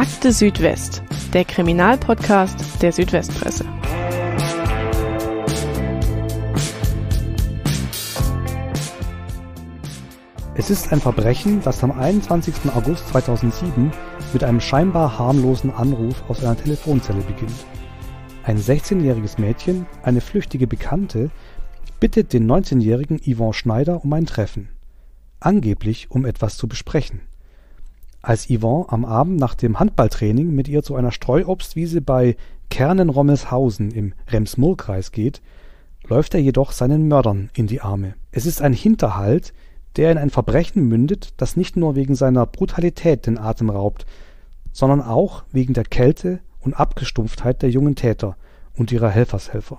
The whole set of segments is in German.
Akte Südwest, der Kriminalpodcast der Südwestpresse. Es ist ein Verbrechen, das am 21. August 2007 mit einem scheinbar harmlosen Anruf aus einer Telefonzelle beginnt. Ein 16-jähriges Mädchen, eine flüchtige Bekannte, bittet den 19-jährigen Yvonne Schneider um ein Treffen. Angeblich um etwas zu besprechen. Als Yvonne am Abend nach dem Handballtraining mit ihr zu einer Streuobstwiese bei Kernen-Rommelshausen im Rems-Murr-Kreis geht, läuft er jedoch seinen Mördern in die Arme. Es ist ein Hinterhalt, der in ein Verbrechen mündet, das nicht nur wegen seiner Brutalität den Atem raubt, sondern auch wegen der Kälte und Abgestumpftheit der jungen Täter und ihrer Helfershelfer.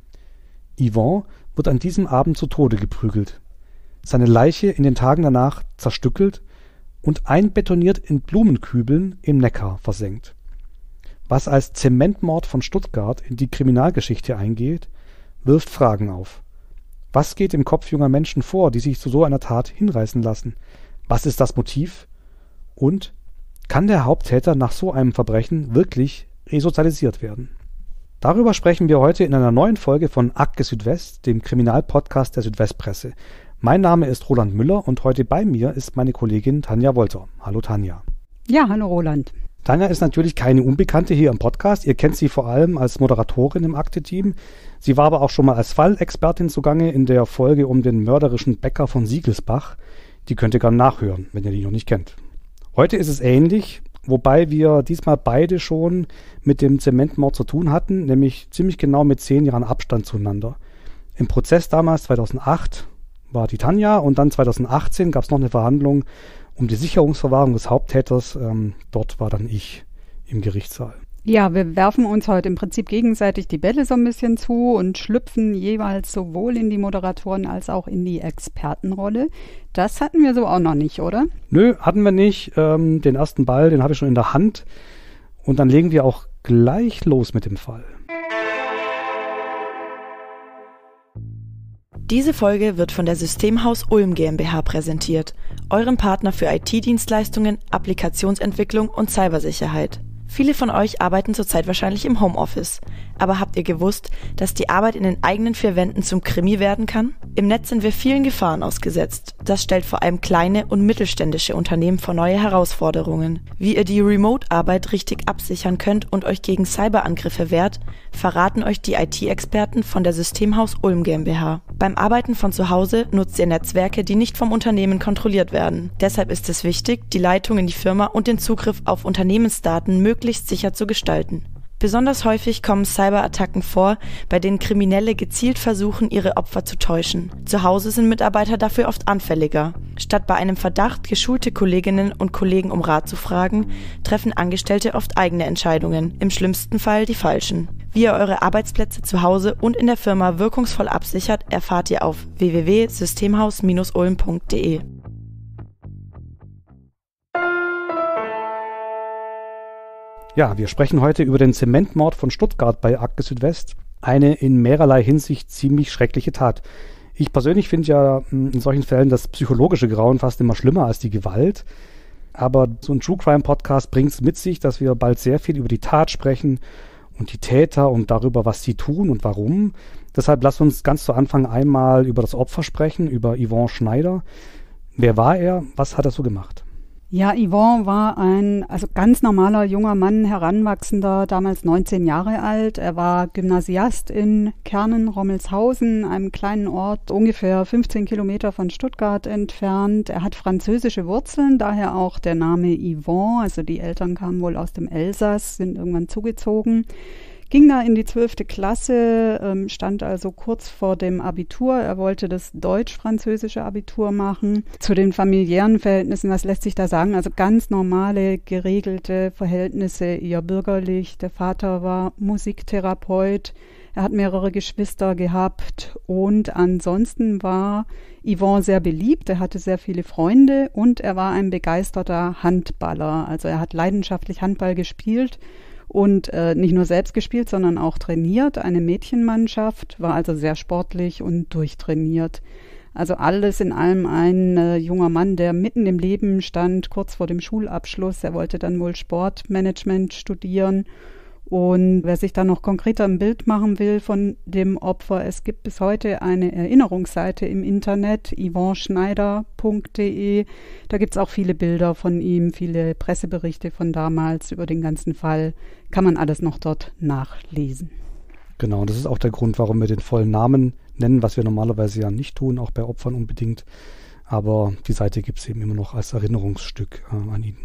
Yvonne wird an diesem Abend zu Tode geprügelt, seine Leiche in den Tagen danach zerstückelt und einbetoniert in Blumenkübeln im Neckar versenkt. Was als Zementmord von Stuttgart in die Kriminalgeschichte eingeht, wirft Fragen auf. Was geht im Kopf junger Menschen vor, die sich zu so einer Tat hinreißen lassen? Was ist das Motiv? Und kann der Haupttäter nach so einem Verbrechen wirklich resozialisiert werden? Darüber sprechen wir heute in einer neuen Folge von Akte Südwest, dem Kriminalpodcast der Südwestpresse. Mein Name ist Roland Müller und heute bei mir ist meine Kollegin Tanja Wolter. Hallo Tanja. Ja, hallo Roland. Tanja ist natürlich keine Unbekannte hier im Podcast. Ihr kennt sie vor allem als Moderatorin im Akte-Team. Sie war aber auch schon mal als Fallexpertin zugange in der Folge um den mörderischen Bäcker von Siegelsbach. Die könnt ihr gerne nachhören, wenn ihr die noch nicht kennt. Heute ist es ähnlich, wobei wir diesmal beide schon mit dem Zementmord zu tun hatten, nämlich ziemlich genau mit 10 Jahren Abstand zueinander. Im Prozess damals 2008 war die Tanja und dann 2018 gab es noch eine Verhandlung um die Sicherungsverwahrung des Haupttäters. Dort war dann ich im Gerichtssaal. Ja, wir werfen uns heute im Prinzip gegenseitig die Bälle so ein bisschen zu und schlüpfen jeweils sowohl in die Moderatoren- als auch in die Expertenrolle. Das hatten wir so auch noch nicht, oder? Nö, hatten wir nicht. Den ersten Ball, den habe ich schon in der Hand. Und dann legen wir auch gleich los mit dem Fall. Diese Folge wird von der Systemhaus Ulm GmbH präsentiert, eurem Partner für IT-Dienstleistungen, Applikationsentwicklung und Cybersicherheit. Viele von euch arbeiten zurzeit wahrscheinlich im Homeoffice. Aber habt ihr gewusst, dass die Arbeit in den eigenen 4 Wänden zum Krimi werden kann? Im Netz sind wir vielen Gefahren ausgesetzt. Das stellt vor allem kleine und mittelständische Unternehmen vor neue Herausforderungen. Wie ihr die Remote-Arbeit richtig absichern könnt und euch gegen Cyberangriffe wehrt, verraten euch die IT-Experten von der Systemhaus Ulm GmbH. Beim Arbeiten von zu Hause nutzt ihr Netzwerke, die nicht vom Unternehmen kontrolliert werden. Deshalb ist es wichtig, die Leitung in die Firma und den Zugriff auf Unternehmensdaten möglichst sicher zu gestalten. Besonders häufig kommen Cyberattacken vor, bei denen Kriminelle gezielt versuchen, ihre Opfer zu täuschen. Zu Hause sind Mitarbeiter dafür oft anfälliger. Statt bei einem Verdacht geschulte Kolleginnen und Kollegen um Rat zu fragen, treffen Angestellte oft eigene Entscheidungen, im schlimmsten Fall die falschen. Wie ihr eure Arbeitsplätze zu Hause und in der Firma wirkungsvoll absichert, erfahrt ihr auf www.systemhaus-ulm.de. Ja, wir sprechen heute über den Zementmord von Stuttgart bei Akte Südwest. Eine in mehrerlei Hinsicht ziemlich schreckliche Tat. Ich persönlich finde ja in solchen Fällen das psychologische Grauen fast immer schlimmer als die Gewalt. Aber so ein True Crime Podcast bringt es mit sich, dass wir bald sehr viel über die Tat sprechen und die Täter und darüber, was sie tun und warum. Deshalb lasst uns ganz zu Anfang einmal über das Opfer sprechen, über Yvonne Schneider. Wer war er? Was hat er so gemacht? Ja, Yvonne war ein ganz normaler junger Mann, Heranwachsender, damals 19 Jahre alt. Er war Gymnasiast in Kernen-Rommelshausen, einem kleinen Ort ungefähr 15 Kilometer von Stuttgart entfernt. Er hat französische Wurzeln, daher auch der Name Yvonne. Also die Eltern kamen wohl aus dem Elsass, sind irgendwann zugezogen. Ging da in die 12. Klasse, stand also kurz vor dem Abitur. Er wollte das deutsch-französische Abitur machen. Zu den familiären Verhältnissen, was lässt sich da sagen? Also ganz normale, geregelte Verhältnisse, eher bürgerlich. Der Vater war Musiktherapeut. Er hat mehrere Geschwister gehabt und ansonsten war Yvonne sehr beliebt. Er hatte sehr viele Freunde und er war ein begeisterter Handballer. Also er hat leidenschaftlich Handball gespielt. Und nicht nur selbst gespielt, sondern auch trainiert. Eine Mädchenmannschaft, war also sehr sportlich und durchtrainiert. Also alles in allem ein junger Mann, der mitten im Leben stand, kurz vor dem Schulabschluss. Er wollte dann wohl Sportmanagement studieren. Und wer sich da noch konkreter ein Bild machen will von dem Opfer, es gibt bis heute eine Erinnerungsseite im Internet, yvonneschneider.de. Da gibt es auch viele Bilder von ihm, viele Presseberichte von damals über den ganzen Fall. Kann man alles noch dort nachlesen. Genau, das ist auch der Grund, warum wir den vollen Namen nennen, was wir normalerweise ja nicht tun, auch bei Opfern unbedingt. Aber die Seite gibt es eben immer noch als Erinnerungsstück an ihn.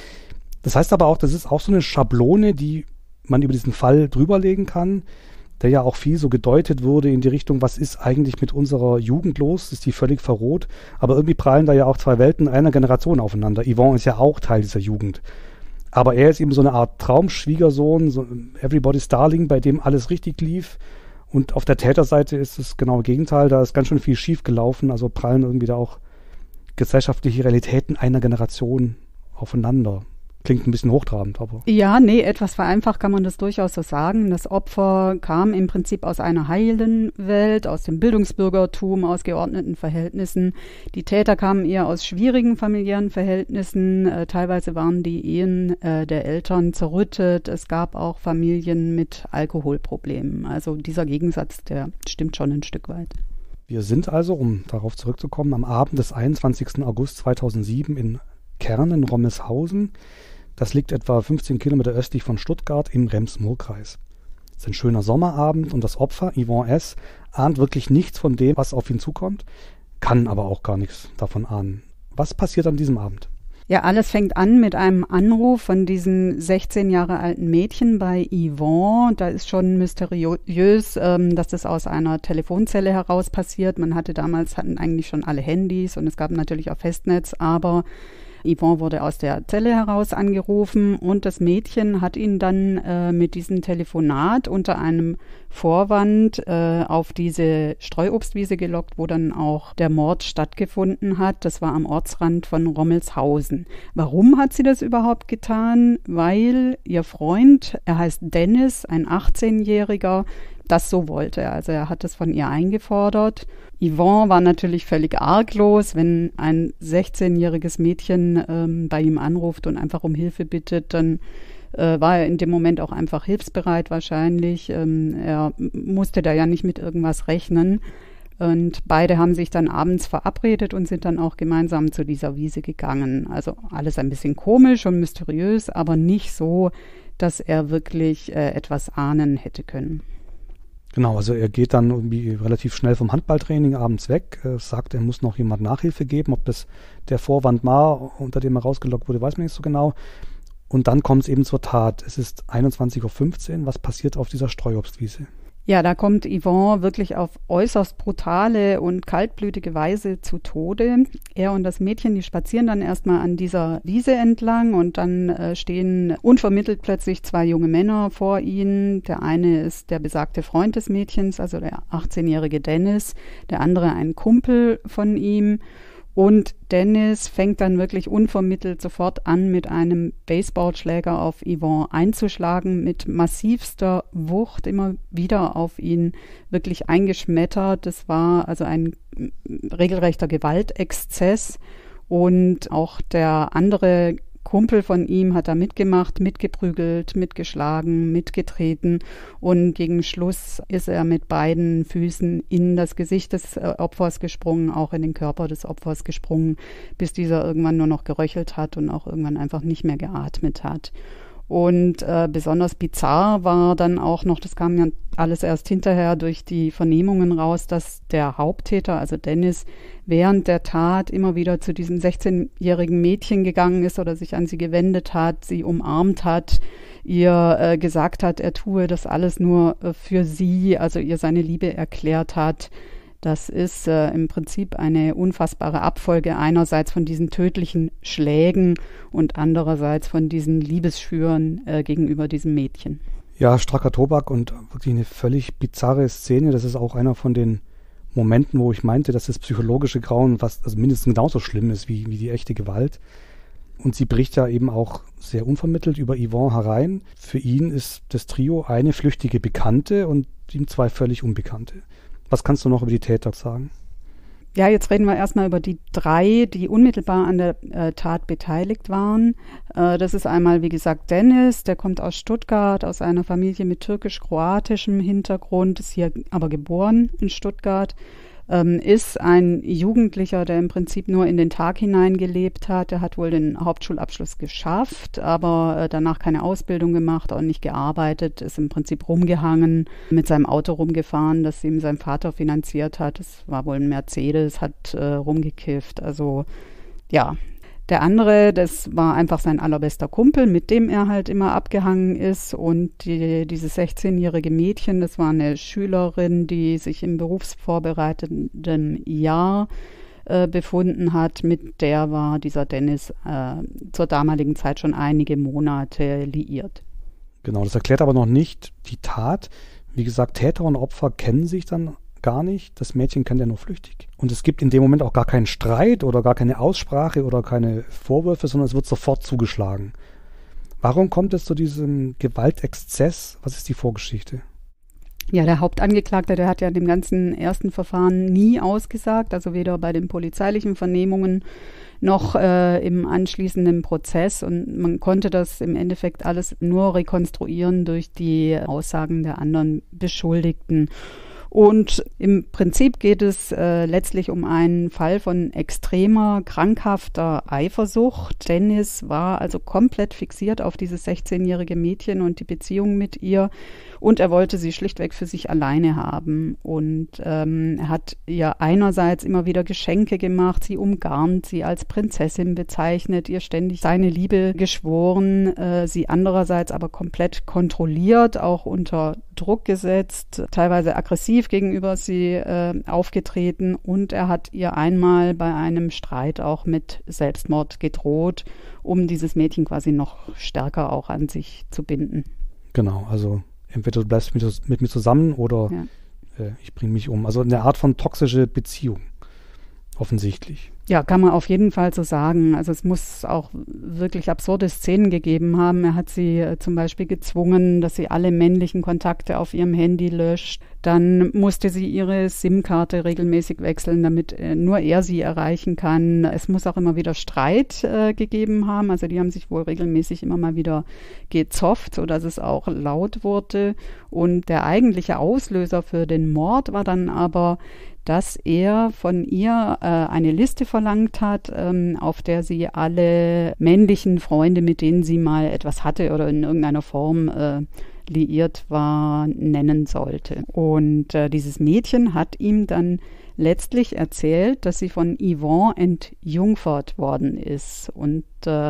Das heißt aber auch, das ist auch so eine Schablone, die man über diesen Fall drüberlegen kann, der ja auch viel so gedeutet wurde in die Richtung, was ist eigentlich mit unserer Jugend los? Ist die völlig verroht? Aber irgendwie prallen da ja auch zwei Welten einer Generation aufeinander. Yvon ist ja auch Teil dieser Jugend. Aber er ist eben so eine Art Traumschwiegersohn, so Everybody's Darling, bei dem alles richtig lief. Und auf der Täterseite ist das genaue Gegenteil. Da ist ganz schön viel schief gelaufen. Also prallen irgendwie da auch gesellschaftliche Realitäten einer Generation aufeinander. Klingt ein bisschen hochtrabend, aber... Ja, nee, etwas vereinfacht kann man das durchaus so sagen. Das Opfer kam im Prinzip aus einer heilen Welt, aus dem Bildungsbürgertum, aus geordneten Verhältnissen. Die Täter kamen eher aus schwierigen familiären Verhältnissen. Teilweise waren die Ehen der Eltern zerrüttet. Es gab auch Familien mit Alkoholproblemen. Also dieser Gegensatz, der stimmt schon ein Stück weit. Wir sind also, um darauf zurückzukommen, am Abend des 21. August 2007 in Kernen, Rommelshausen. Das liegt etwa 15 Kilometer östlich von Stuttgart im Rems-Murr-Kreis. Es ist ein schöner Sommerabend und das Opfer, Yvon S., ahnt wirklich nichts von dem, was auf ihn zukommt, kann aber auch gar nichts davon ahnen. Was passiert an diesem Abend? Ja, alles fängt an mit einem Anruf von diesem 16 Jahre alten Mädchen bei Yvon. Da ist schon mysteriös, dass das aus einer Telefonzelle heraus passiert. Hatten eigentlich schon alle Handys und es gab natürlich auch Festnetz, aber Yvon wurde aus der Zelle heraus angerufen und das Mädchen hat ihn dann mit diesem Telefonat unter einem Vorwand auf diese Streuobstwiese gelockt, wo dann auch der Mord stattgefunden hat. Das war am Ortsrand von Rommelshausen. Warum hat sie das überhaupt getan? Weil ihr Freund, er heißt Dennis, ein 18-Jähriger, das so wollte. Also er hat es von ihr eingefordert. Yvon war natürlich völlig arglos, wenn ein 16-jähriges Mädchen bei ihm anruft und einfach um Hilfe bittet, dann war er in dem Moment auch einfach hilfsbereit wahrscheinlich. Er musste da ja nicht mit irgendwas rechnen. Und beide haben sich dann abends verabredet und sind dann auch gemeinsam zu dieser Wiese gegangen. Also alles ein bisschen komisch und mysteriös, aber nicht so, dass er wirklich etwas ahnen hätte können. Genau, also er geht dann irgendwie relativ schnell vom Handballtraining abends weg, sagt, er muss noch jemand Nachhilfe geben. Ob das der Vorwand war, unter dem er rausgelockt wurde, weiß man nicht so genau. Und dann kommt es eben zur Tat. Es ist 21.15 Uhr. Was passiert auf dieser Streuobstwiese? Ja, da kommt Yvon wirklich auf äußerst brutale und kaltblütige Weise zu Tode. Er und das Mädchen, die spazieren dann erstmal an dieser Wiese entlang und dann stehen unvermittelt plötzlich zwei junge Männer vor ihnen. Der eine ist der besagte Freund des Mädchens, also der 18-jährige Dennis, der andere ein Kumpel von ihm. Und Dennis fängt dann wirklich unvermittelt sofort an, mit einem Baseballschläger auf Yvon einzuschlagen, mit massivster Wucht immer wieder auf ihn wirklich eingeschmettert. Das war also ein regelrechter Gewaltexzess. Und auch der andere Kumpel von ihm hat da mitgemacht, mitgeprügelt, mitgeschlagen, mitgetreten und gegen Schluss ist er mit beiden Füßen in das Gesicht des Opfers gesprungen, auch in den Körper des Opfers gesprungen, bis dieser irgendwann nur noch geröchelt hat und auch irgendwann einfach nicht mehr geatmet hat. Und besonders bizarr war dann auch noch, das kam ja alles erst hinterher durch die Vernehmungen raus, dass der Haupttäter, also Dennis, während der Tat immer wieder zu diesem 16-jährigen Mädchen gegangen ist oder sich an sie gewendet hat, sie umarmt hat, ihr gesagt hat, er tue das alles nur für sie, also ihr seine Liebe erklärt hat. Das ist im Prinzip eine unfassbare Abfolge einerseits von diesen tödlichen Schlägen und andererseits von diesen Liebesschwüren gegenüber diesem Mädchen. Ja, stracker Tobak und wirklich eine völlig bizarre Szene. Das ist auch einer von den Momenten, wo ich meinte, dass das psychologische Grauen also mindestens genauso schlimm ist wie die echte Gewalt. Und sie bricht ja eben auch sehr unvermittelt über Yvon herein. Für ihn ist das Trio eine flüchtige Bekannte und ihm zwei völlig Unbekannte. Was kannst du noch über die Täter sagen? Ja, jetzt reden wir erstmal über die 3, die unmittelbar an der Tat beteiligt waren. Das ist einmal, wie gesagt, Dennis, der kommt aus Stuttgart, aus einer Familie mit türkisch-kroatischem Hintergrund, ist hier aber geboren in Stuttgart, ist ein Jugendlicher, der im Prinzip nur in den Tag hinein gelebt hat. Er hat wohl den Hauptschulabschluss geschafft, aber danach keine Ausbildung gemacht, auch nicht gearbeitet, ist im Prinzip rumgehangen, mit seinem Auto rumgefahren, das ihm sein Vater finanziert hat. Das war wohl ein Mercedes, hat rumgekifft. Also ja. Der andere, das war einfach sein allerbester Kumpel, mit dem er halt immer abgehangen ist. Und dieses 16-jährige Mädchen, das war eine Schülerin, die sich im berufsvorbereitenden Jahr befunden hat. Mit der war dieser Dennis zur damaligen Zeit schon einige Monate liiert. Genau, das erklärt aber noch nicht die Tat. Wie gesagt, Täter und Opfer kennen sich dann gar nicht. Das Mädchen kennt er nur flüchtig. Und es gibt in dem Moment auch gar keinen Streit oder gar keine Aussprache oder keine Vorwürfe, sondern es wird sofort zugeschlagen. Warum kommt es zu diesem Gewaltexzess? Was ist die Vorgeschichte? Ja, der Hauptangeklagte, der hat ja in dem ganzen ersten Verfahren nie ausgesagt, also weder bei den polizeilichen Vernehmungen noch im anschließenden Prozess. Und man konnte das im Endeffekt alles nur rekonstruieren durch die Aussagen der anderen Beschuldigten. Und im Prinzip geht es letztlich um einen Fall von extremer, krankhafter Eifersucht. Dennis war also komplett fixiert auf dieses 16-jährige Mädchen und die Beziehung mit ihr. Und er wollte sie schlichtweg für sich alleine haben. Und er hat ihr einerseits immer wieder Geschenke gemacht, sie umgarnt, sie als Prinzessin bezeichnet, ihr ständig seine Liebe geschworen, sie andererseits aber komplett kontrolliert, auch unter Druck gesetzt, teilweise aggressiv gegenüber sie aufgetreten. Und er hat ihr einmal bei einem Streit auch mit Selbstmord gedroht, um dieses Mädchen quasi noch stärker auch an sich zu binden. Genau, also entweder du bleibst mit mir zusammen oder ich bringe mich um. Also eine Art von toxische Beziehung, offensichtlich. Ja, kann man auf jeden Fall so sagen. Also es muss auch wirklich absurde Szenen gegeben haben. Er hat sie zum Beispiel gezwungen, dass sie alle männlichen Kontakte auf ihrem Handy löscht. Dann musste sie ihre SIM-Karte regelmäßig wechseln, damit nur er sie erreichen kann. Es muss auch immer wieder Streit gegeben haben. Also die haben sich wohl regelmäßig immer mal wieder gezofft, sodass es auch laut wurde. Und der eigentliche Auslöser für den Mord war dann aber, dass er von ihr eine Liste verlangt hat, auf der sie alle männlichen Freunde, mit denen sie mal etwas hatte oder in irgendeiner Form liiert war, nennen sollte. Und dieses Mädchen hat ihm dann letztlich erzählt, dass sie von Yvonne entjungfert worden ist. Und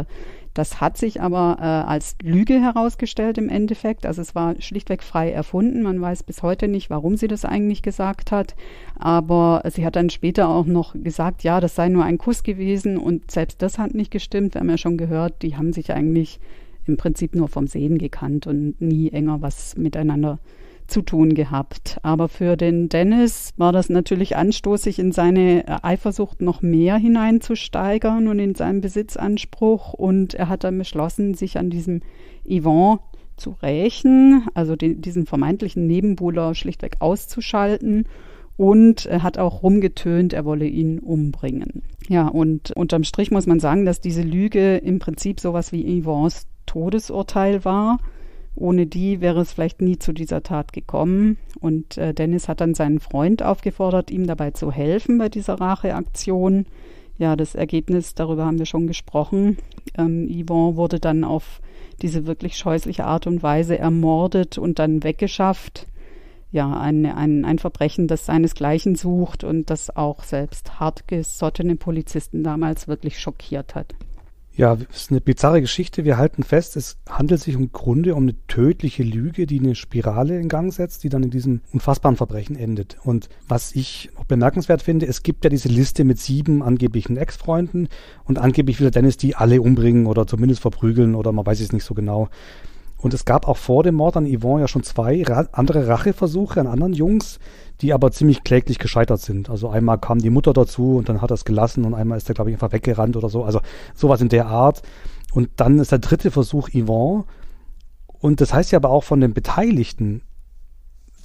das hat sich aber als Lüge herausgestellt im Endeffekt. Also es war schlichtweg frei erfunden. Man weiß bis heute nicht, warum sie das eigentlich gesagt hat. Aber sie hat dann später auch noch gesagt, ja, das sei nur ein Kuss gewesen. Und selbst das hat nicht gestimmt. Wir haben ja schon gehört, die haben sich eigentlich im Prinzip nur vom Sehen gekannt und nie enger was miteinander zu tun gehabt. Aber für den Dennis war das natürlich anstoßig, in seine Eifersucht noch mehr hineinzusteigern und in seinen Besitzanspruch. Und er hat dann beschlossen, sich an diesem Yvonne zu rächen, also diesen vermeintlichen Nebenbuhler schlichtweg auszuschalten. Und er hat auch rumgetönt, er wolle ihn umbringen. Ja, und unterm Strich muss man sagen, dass diese Lüge im Prinzip sowas wie Yvonnes Todesurteil war. Ohne die wäre es vielleicht nie zu dieser Tat gekommen. Und Dennis hat dann seinen Freund aufgefordert, ihm dabei zu helfen bei dieser Racheaktion. Ja, das Ergebnis, darüber haben wir schon gesprochen. Yvonne wurde dann auf diese wirklich scheußliche Art und Weise ermordet und dann weggeschafft. Ja, ein Verbrechen, das seinesgleichen sucht und das auch selbst hartgesottene Polizisten damals wirklich schockiert hat. Ja, es ist eine bizarre Geschichte. Wir halten fest, es handelt sich im Grunde um eine tödliche Lüge, die eine Spirale in Gang setzt, die dann in diesem unfassbaren Verbrechen endet. Und was ich noch bemerkenswert finde, es gibt ja diese Liste mit 7 angeblichen Ex-Freunden und angeblich will Dennis die alle umbringen oder zumindest verprügeln oder man weiß es nicht so genau. Und es gab auch vor dem Mord an Yvonne ja schon 2 andere Racheversuche an anderen Jungs, die aber ziemlich kläglich gescheitert sind. Also einmal kam die Mutter dazu und dann hat er es gelassen und einmal ist er, glaube ich, einfach weggerannt oder so. Also sowas in der Art. Und dann ist der 3. Versuch Yvonne. Und das heißt ja aber auch von den Beteiligten,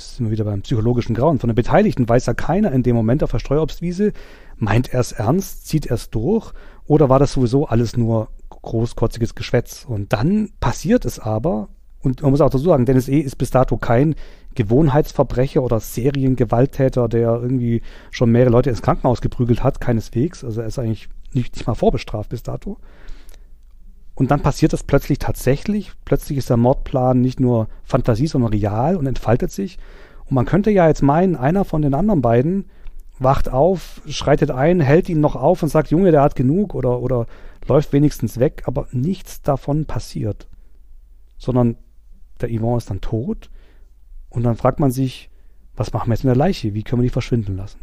jetzt sind wir wieder beim psychologischen Grauen, von den Beteiligten weiß ja keiner in dem Moment auf der Streuobstwiese, meint er es ernst, zieht er es durch oder war das sowieso alles nur großkotziges Geschwätz? Und dann passiert es aber, und man muss auch dazu sagen, Dennis E. ist bis dato kein Gewohnheitsverbrecher oder Seriengewalttäter, der irgendwie schon mehrere Leute ins Krankenhaus geprügelt hat, keineswegs. Also er ist eigentlich nicht mal vorbestraft bis dato. Und dann passiert das plötzlich tatsächlich. Plötzlich ist der Mordplan nicht nur Fantasie, sondern real und entfaltet sich. Und man könnte ja jetzt meinen, einer von den anderen beiden wacht auf, schreitet ein, hält ihn noch auf und sagt, Junge, der hat genug oder läuft wenigstens weg. Aber nichts davon passiert. Sondern der Yvon ist dann tot. Und dann fragt man sich, was machen wir jetzt mit der Leiche? Wie können wir die verschwinden lassen?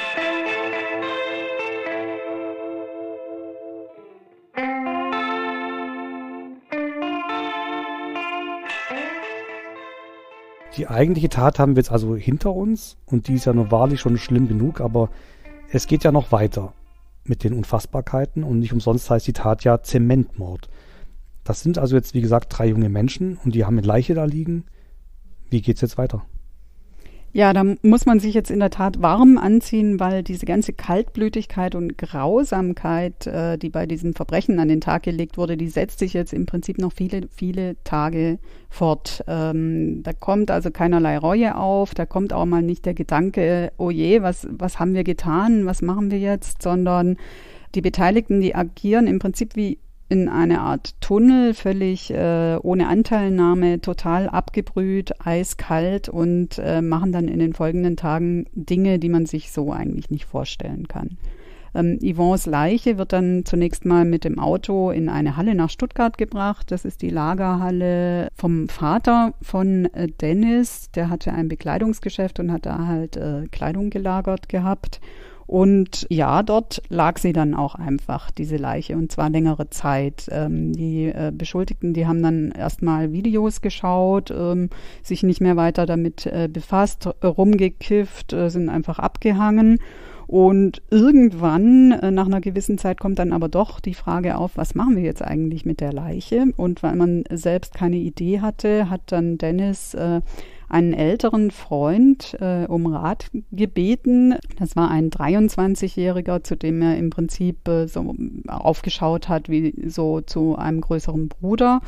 Die eigentliche Tat haben wir jetzt also hinter uns und die ist ja nur wahrlich schon schlimm genug, aber es geht ja noch weiter mit den Unfassbarkeiten und nicht umsonst heißt die Tat ja Zementmord. Das sind also jetzt, wie gesagt, 3 junge Menschen und die haben eine Leiche da liegen. Wie geht's jetzt weiter? Ja, da muss man sich jetzt in der Tat warm anziehen, weil diese ganze Kaltblütigkeit und Grausamkeit, die bei diesen Verbrechen an den Tag gelegt wurde, die setzt sich jetzt im Prinzip noch viele, viele Tage fort. Da kommt also keinerlei Reue auf, da kommt auch mal nicht der Gedanke, oh je, was haben wir getan, was machen wir jetzt, sondern die Beteiligten, die agieren im Prinzip wie in eine Art Tunnel, völlig ohne Anteilnahme, total abgebrüht, eiskalt und machen dann in den folgenden Tagen Dinge, die man sich so eigentlich nicht vorstellen kann. Yvons Leiche wird dann zunächst mal mit dem Auto in eine Halle nach Stuttgart gebracht. Das ist die Lagerhalle vom Vater von Dennis. Der hatte ein Bekleidungsgeschäft und hat da halt Kleidung gelagert gehabt. Und ja, dort lag sie dann auch einfach, diese Leiche, und zwar längere Zeit. Die Beschuldigten, die haben dann erstmal Videos geschaut, sich nicht mehr weiter damit befasst, rumgekifft, sind einfach abgehangen. Und irgendwann, nach einer gewissen Zeit, kommt dann aber doch die Frage auf, was machen wir jetzt eigentlich mit der Leiche? Und weil man selbst keine Idee hatte, hat dann Dennis einen älteren Freund um Rat gebeten. Das war ein 23-Jähriger, zu dem er im Prinzip so aufgeschaut hat wie so zu einem größeren Bruder.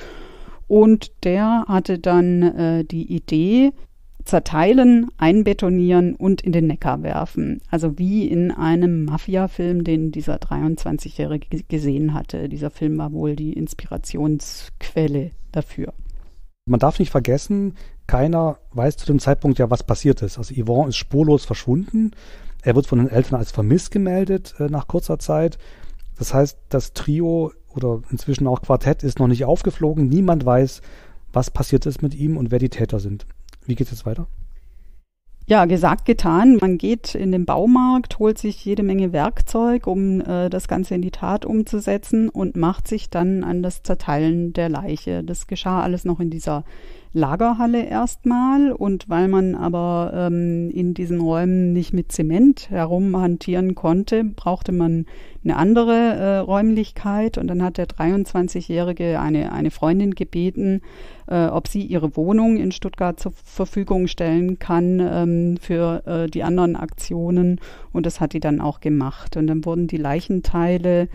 Und der hatte dann die Idee, zerteilen, einbetonieren und in den Neckar werfen. Also wie in einem Mafia-Film, den dieser 23-Jährige gesehen hatte. Dieser Film war wohl die Inspirationsquelle dafür. Man darf nicht vergessen, keiner weiß zu dem Zeitpunkt ja, was passiert ist. Also Yvon ist spurlos verschwunden. Er wird von den Eltern als vermisst gemeldet nach kurzer Zeit. Das heißt, das Trio oder inzwischen auch Quartett ist noch nicht aufgeflogen. Niemand weiß, was passiert ist mit ihm und wer die Täter sind. Wie geht es jetzt weiter? Ja, gesagt, getan. Man geht in den Baumarkt, holt sich jede Menge Werkzeug, um das Ganze in die Tat umzusetzen und macht sich dann an das Zerteilen der Leiche. Das geschah alles noch in dieser Lagerhalle erstmal, und weil man aber in diesen Räumen nicht mit Zement herumhantieren konnte, brauchte man eine andere Räumlichkeit, und dann hat der 23-Jährige eine Freundin gebeten, ob sie ihre Wohnung in Stuttgart zur Verfügung stellen kann für die anderen Aktionen, und das hat die dann auch gemacht. Und dann wurden die Leichenteile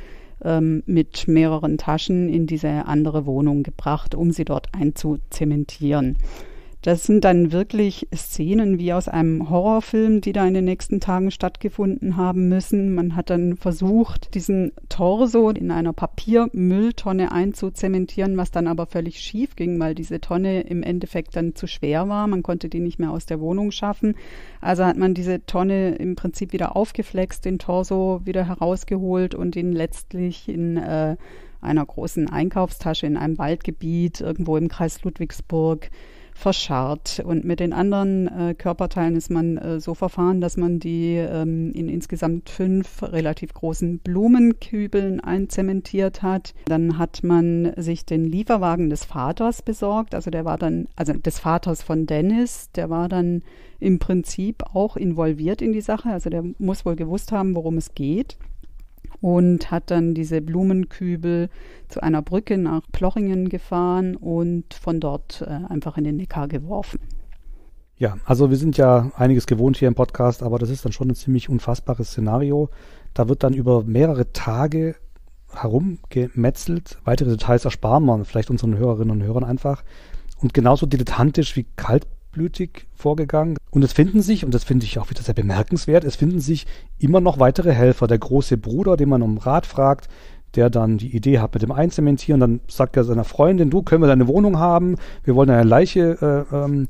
mit mehreren Taschen in diese andere Wohnung gebracht, um sie dort einzuzementieren. Das sind dann wirklich Szenen wie aus einem Horrorfilm, die da in den nächsten Tagen stattgefunden haben müssen. Man hat dann versucht, diesen Torso in einer Papiermülltonne einzuzementieren, was dann aber völlig schief ging, weil diese Tonne im Endeffekt dann zu schwer war. Man konnte die nicht mehr aus der Wohnung schaffen. Also hat man diese Tonne im Prinzip wieder aufgeflext, den Torso wieder herausgeholt und ihn letztlich in einer großen Einkaufstasche in einem Waldgebiet irgendwo im Kreis Ludwigsburg verscharrt. Und mit den anderen Körperteilen ist man so verfahren, dass man die in insgesamt 5 relativ großen Blumenkübeln einzementiert hat. Dann hat man sich den Lieferwagen des Vaters besorgt. Also der war dann, also des Vaters von Dennis, der war dann im Prinzip auch involviert in die Sache. Also der muss wohl gewusst haben, worum es geht. Und hat dann diese Blumenkübel zu einer Brücke nach Plochingen gefahren und von dort einfach in den Neckar geworfen. Ja, also wir sind ja einiges gewohnt hier im Podcast, aber das ist dann schon ein ziemlich unfassbares Szenario. Da wird dann über mehrere Tage herumgemetzelt. Weitere Details ersparen wir vielleicht unseren Hörerinnen und Hörern einfach. Und genauso dilettantisch wie kaltblütig vorgegangen. Und es finden sich, und das finde ich auch wieder sehr bemerkenswert, es finden sich immer noch weitere Helfer. Der große Bruder, den man um Rat fragt, der dann die Idee hat mit dem Einzementieren, dann sagt er seiner Freundin, du, können wir deine Wohnung haben? Wir wollen eine Leiche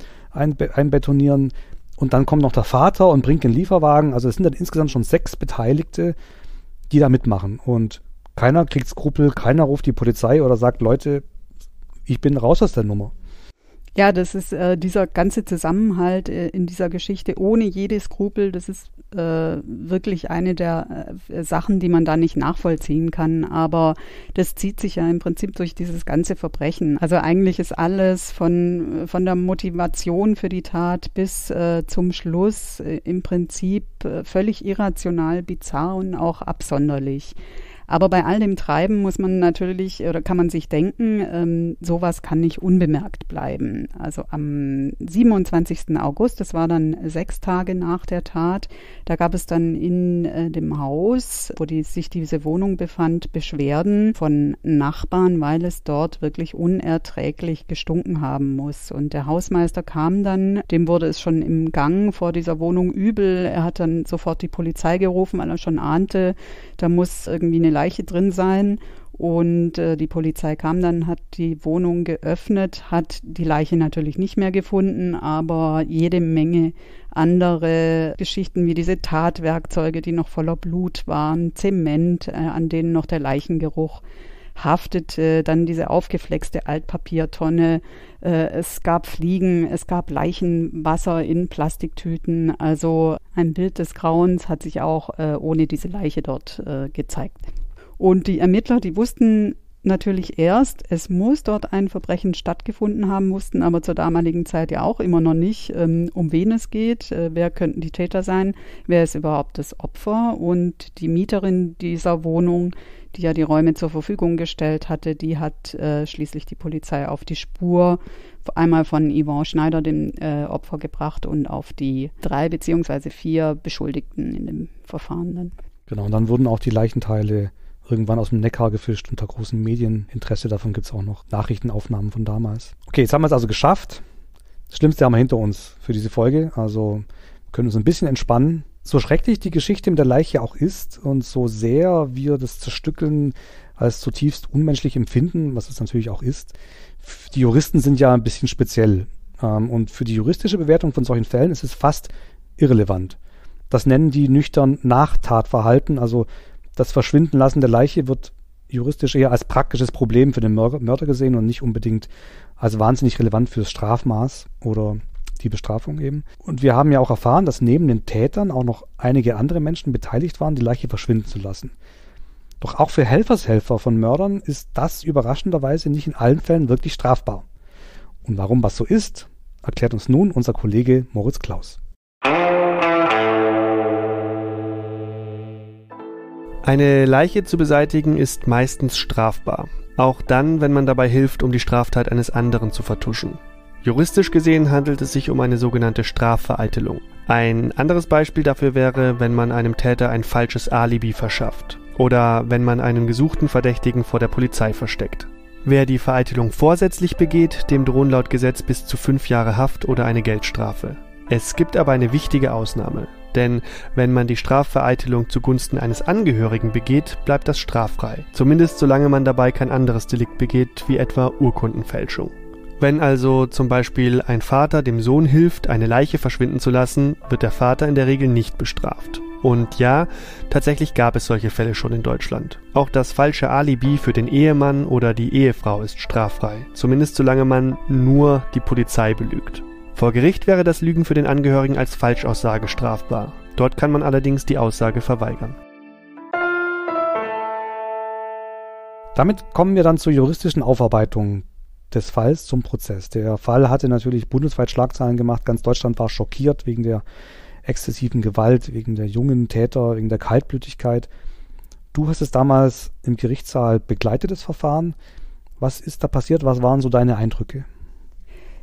einbetonieren. Und dann kommt noch der Vater und bringt den Lieferwagen. Also es sind dann insgesamt schon 6 Beteiligte, die da mitmachen. Und keiner kriegt Skrupel, keiner ruft die Polizei oder sagt, Leute, ich bin raus aus der Nummer. Ja, das ist dieser ganze Zusammenhalt in dieser Geschichte ohne jede Skrupel, das ist wirklich eine der Sachen, die man da nicht nachvollziehen kann. Aber das zieht sich ja im Prinzip durch dieses ganze Verbrechen. Also eigentlich ist alles von der Motivation für die Tat bis zum Schluss im Prinzip völlig irrational, bizarr und auch absonderlich. Aber bei all dem Treiben muss man natürlich, oder kann man sich denken, sowas kann nicht unbemerkt bleiben. Also am 27. August, das war dann 6 Tage nach der Tat, da gab es dann in dem Haus, wo sich diese Wohnung befand, Beschwerden von Nachbarn, weil es dort wirklich unerträglich gestunken haben muss. Und der Hausmeister kam dann, dem wurde es schon im Gang vor dieser Wohnung übel. Er hat dann sofort die Polizei gerufen, weil er schon ahnte, da muss irgendwie eine Leiche drin sein. Und die Polizei kam dann, hat die Wohnung geöffnet, hat die Leiche natürlich nicht mehr gefunden, aber jede Menge andere Geschichten wie diese Tatwerkzeuge, die noch voller Blut waren, Zement, an denen noch der Leichengeruch haftete, dann diese aufgeflexte Altpapiertonne, es gab Fliegen, es gab Leichenwasser in Plastiktüten, also ein Bild des Grauens hat sich auch ohne diese Leiche dort gezeigt. Und die Ermittler, die wussten natürlich erst, es muss dort ein Verbrechen stattgefunden haben, wussten aber zur damaligen Zeit ja auch immer noch nicht, um wen es geht, wer könnten die Täter sein, wer ist überhaupt das Opfer. Und die Mieterin dieser Wohnung, die ja die Räume zur Verfügung gestellt hatte, die hat schließlich die Polizei auf die Spur einmal von Yvonne Schneider, dem Opfer, gebracht und auf die 3 bzw. 4 Beschuldigten in dem Verfahren dann. Genau, und dann wurden auch die Leichenteile irgendwann aus dem Neckar gefischt unter großem Medieninteresse. Davon gibt es auch noch Nachrichtenaufnahmen von damals. Okay, jetzt haben wir es also geschafft. Das Schlimmste haben wir hinter uns für diese Folge. Also wir können uns ein bisschen entspannen. So schrecklich die Geschichte mit der Leiche auch ist und so sehr wir das Zerstückeln als zutiefst unmenschlich empfinden, was es natürlich auch ist, die Juristen sind ja ein bisschen speziell. Und für die juristische Bewertung von solchen Fällen ist es fast irrelevant. Das nennen die nüchtern Nachtatverhalten, also das Verschwindenlassen der Leiche wird juristisch eher als praktisches Problem für den Mörder gesehen und nicht unbedingt als wahnsinnig relevant fürs Strafmaß oder die Bestrafung eben. Und wir haben ja auch erfahren, dass neben den Tätern auch noch einige andere Menschen beteiligt waren, die Leiche verschwinden zu lassen. Doch auch für Helfershelfer von Mördern ist das überraschenderweise nicht in allen Fällen wirklich strafbar. Und warum was so ist, erklärt uns nun unser Kollege Moritz Klaus. Eine Leiche zu beseitigen ist meistens strafbar, auch dann, wenn man dabei hilft, um die Straftat eines anderen zu vertuschen. Juristisch gesehen handelt es sich um eine sogenannte Strafvereitelung. Ein anderes Beispiel dafür wäre, wenn man einem Täter ein falsches Alibi verschafft oder wenn man einen gesuchten Verdächtigen vor der Polizei versteckt. Wer die Vereitelung vorsätzlich begeht, dem drohen laut Gesetz bis zu 5 Jahre Haft oder eine Geldstrafe. Es gibt aber eine wichtige Ausnahme. Denn wenn man die Strafvereitelung zugunsten eines Angehörigen begeht, bleibt das straffrei. Zumindest solange man dabei kein anderes Delikt begeht, wie etwa Urkundenfälschung. Wenn also zum Beispiel ein Vater dem Sohn hilft, eine Leiche verschwinden zu lassen, wird der Vater in der Regel nicht bestraft. Und ja, tatsächlich gab es solche Fälle schon in Deutschland. Auch das falsche Alibi für den Ehemann oder die Ehefrau ist straffrei. Zumindest solange man nur die Polizei belügt. Vor Gericht wäre das Lügen für den Angehörigen als Falschaussage strafbar. Dort kann man allerdings die Aussage verweigern. Damit kommen wir dann zur juristischen Aufarbeitung des Falls zum Prozess. Der Fall hatte natürlich bundesweit Schlagzeilen gemacht. Ganz Deutschland war schockiert wegen der exzessiven Gewalt, wegen der jungen Täter, wegen der Kaltblütigkeit. Du hast es damals im Gerichtssaal begleitet, das Verfahren. Was ist da passiert? Was waren so deine Eindrücke?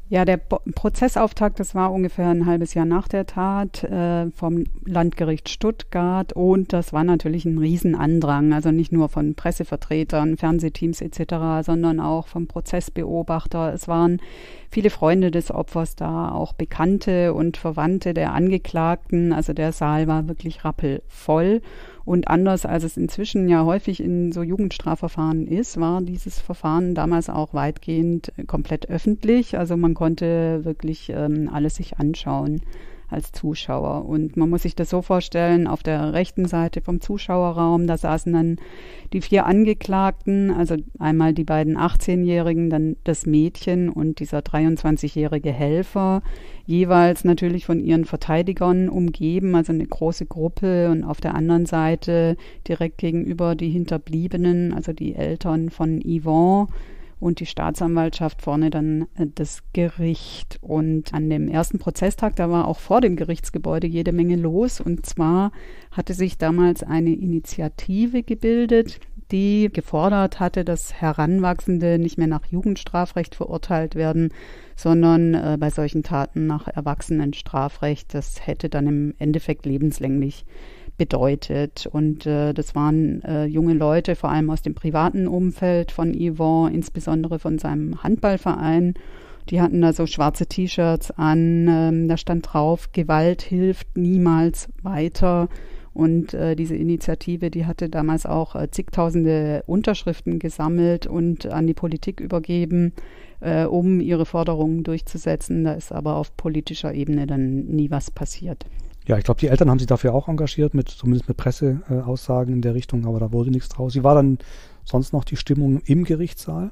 Ja, der Prozessauftakt, das war ungefähr ein halbes Jahr nach der Tat vom Landgericht Stuttgart und das war natürlich ein Riesenandrang, also nicht nur von Pressevertretern, Fernsehteams etc., sondern auch vom Prozessbeobachter. Es waren viele Freunde des Opfers da, auch Bekannte und Verwandte der Angeklagten, also der Saal war wirklich rappelvoll. Und anders als es inzwischen ja häufig in so Jugendstrafverfahren ist, war dieses Verfahren damals auch weitgehend komplett öffentlich. Also man konnte wirklich alles sich anschauen als Zuschauer. Und man muss sich das so vorstellen, auf der rechten Seite vom Zuschauerraum, da saßen dann die 4 Angeklagten, also einmal die beiden 18-Jährigen, dann das Mädchen und dieser 23-jährige Helfer, jeweils natürlich von ihren Verteidigern umgeben, also eine große Gruppe und auf der anderen Seite direkt gegenüber die Hinterbliebenen, also die Eltern von Yvonne. Und die Staatsanwaltschaft vorne dann das Gericht. Und an dem ersten Prozesstag, da war auch vor dem Gerichtsgebäude jede Menge los. Und zwar hatte sich damals eine Initiative gebildet, die gefordert hatte, dass Heranwachsende nicht mehr nach Jugendstrafrecht verurteilt werden, sondern bei solchen Taten nach Erwachsenenstrafrecht. Das hätte dann im Endeffekt lebenslänglich bedeutet. Und das waren junge Leute, vor allem aus dem privaten Umfeld von Yvonne, insbesondere von seinem Handballverein. Die hatten da so schwarze T-Shirts an, da stand drauf, Gewalt hilft niemals weiter. Und diese Initiative, die hatte damals auch zigtausende Unterschriften gesammelt und an die Politik übergeben, um ihre Forderungen durchzusetzen. Da ist aber auf politischer Ebene dann nie was passiert. Ja, ich glaube, die Eltern haben sich dafür auch engagiert, zumindest mit Presseaussagen in der Richtung, aber da wurde nichts draus. Wie war dann sonst noch die Stimmung im Gerichtssaal?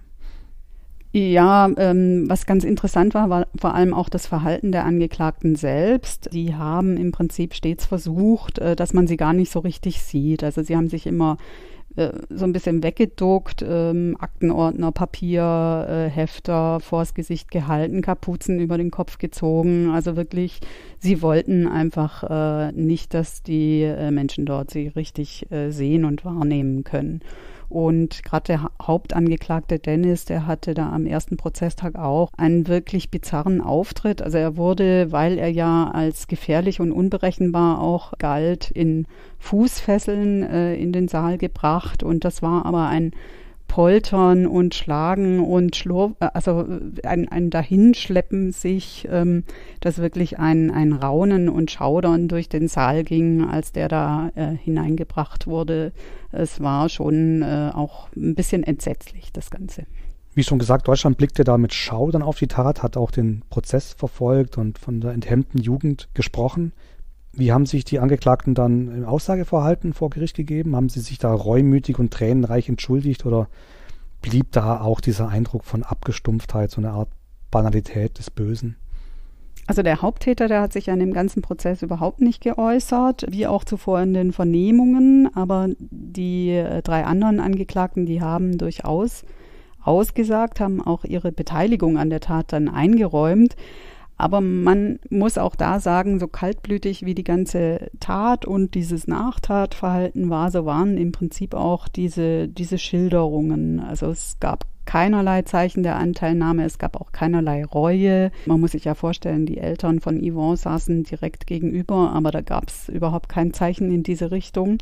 Ja, was ganz interessant war vor allem auch das Verhalten der Angeklagten selbst. Die haben im Prinzip stets versucht, dass man sie gar nicht so richtig sieht. Also sie haben sich immer so ein bisschen weggeduckt, Aktenordner, Papier, Hefter vors Gesicht gehalten, Kapuzen über den Kopf gezogen. Also wirklich, sie wollten einfach nicht, dass die Menschen dort sie richtig sehen und wahrnehmen können. Und gerade der Hauptangeklagte Dennis, der hatte da am ersten Prozesstag auch einen wirklich bizarren Auftritt. Also er wurde, weil er ja als gefährlich und unberechenbar auch galt, in Fußfesseln in den Saal gebracht. Und das war aber ein Poltern und Schlagen und also ein Dahinschleppen sich, dass wirklich ein Raunen und Schaudern durch den Saal ging, als der da hineingebracht wurde. Es war schon auch ein bisschen entsetzlich, das Ganze. Wie schon gesagt, Deutschland blickte da mit Schaudern auf die Tat, hat auch den Prozess verfolgt und von der enthemmten Jugend gesprochen. Wie haben sich die Angeklagten dann im Aussageverhalten vor Gericht gegeben? Haben sie sich da reumütig und tränenreich entschuldigt oder blieb da auch dieser Eindruck von Abgestumpftheit, so eine Art Banalität des Bösen? Also der Haupttäter, der hat sich an dem ganzen Prozess überhaupt nicht geäußert, wie auch zuvor in den Vernehmungen. Aber die 3 anderen Angeklagten, die haben durchaus ausgesagt, haben auch ihre Beteiligung an der Tat dann eingeräumt. Aber man muss auch da sagen, so kaltblütig wie die ganze Tat und dieses Nachtatverhalten war, so waren im Prinzip auch diese Schilderungen. Also es gab keinerlei Zeichen der Anteilnahme, es gab auch keinerlei Reue. Man muss sich ja vorstellen, die Eltern von Yvonne saßen direkt gegenüber, aber da gab es überhaupt kein Zeichen in diese Richtung.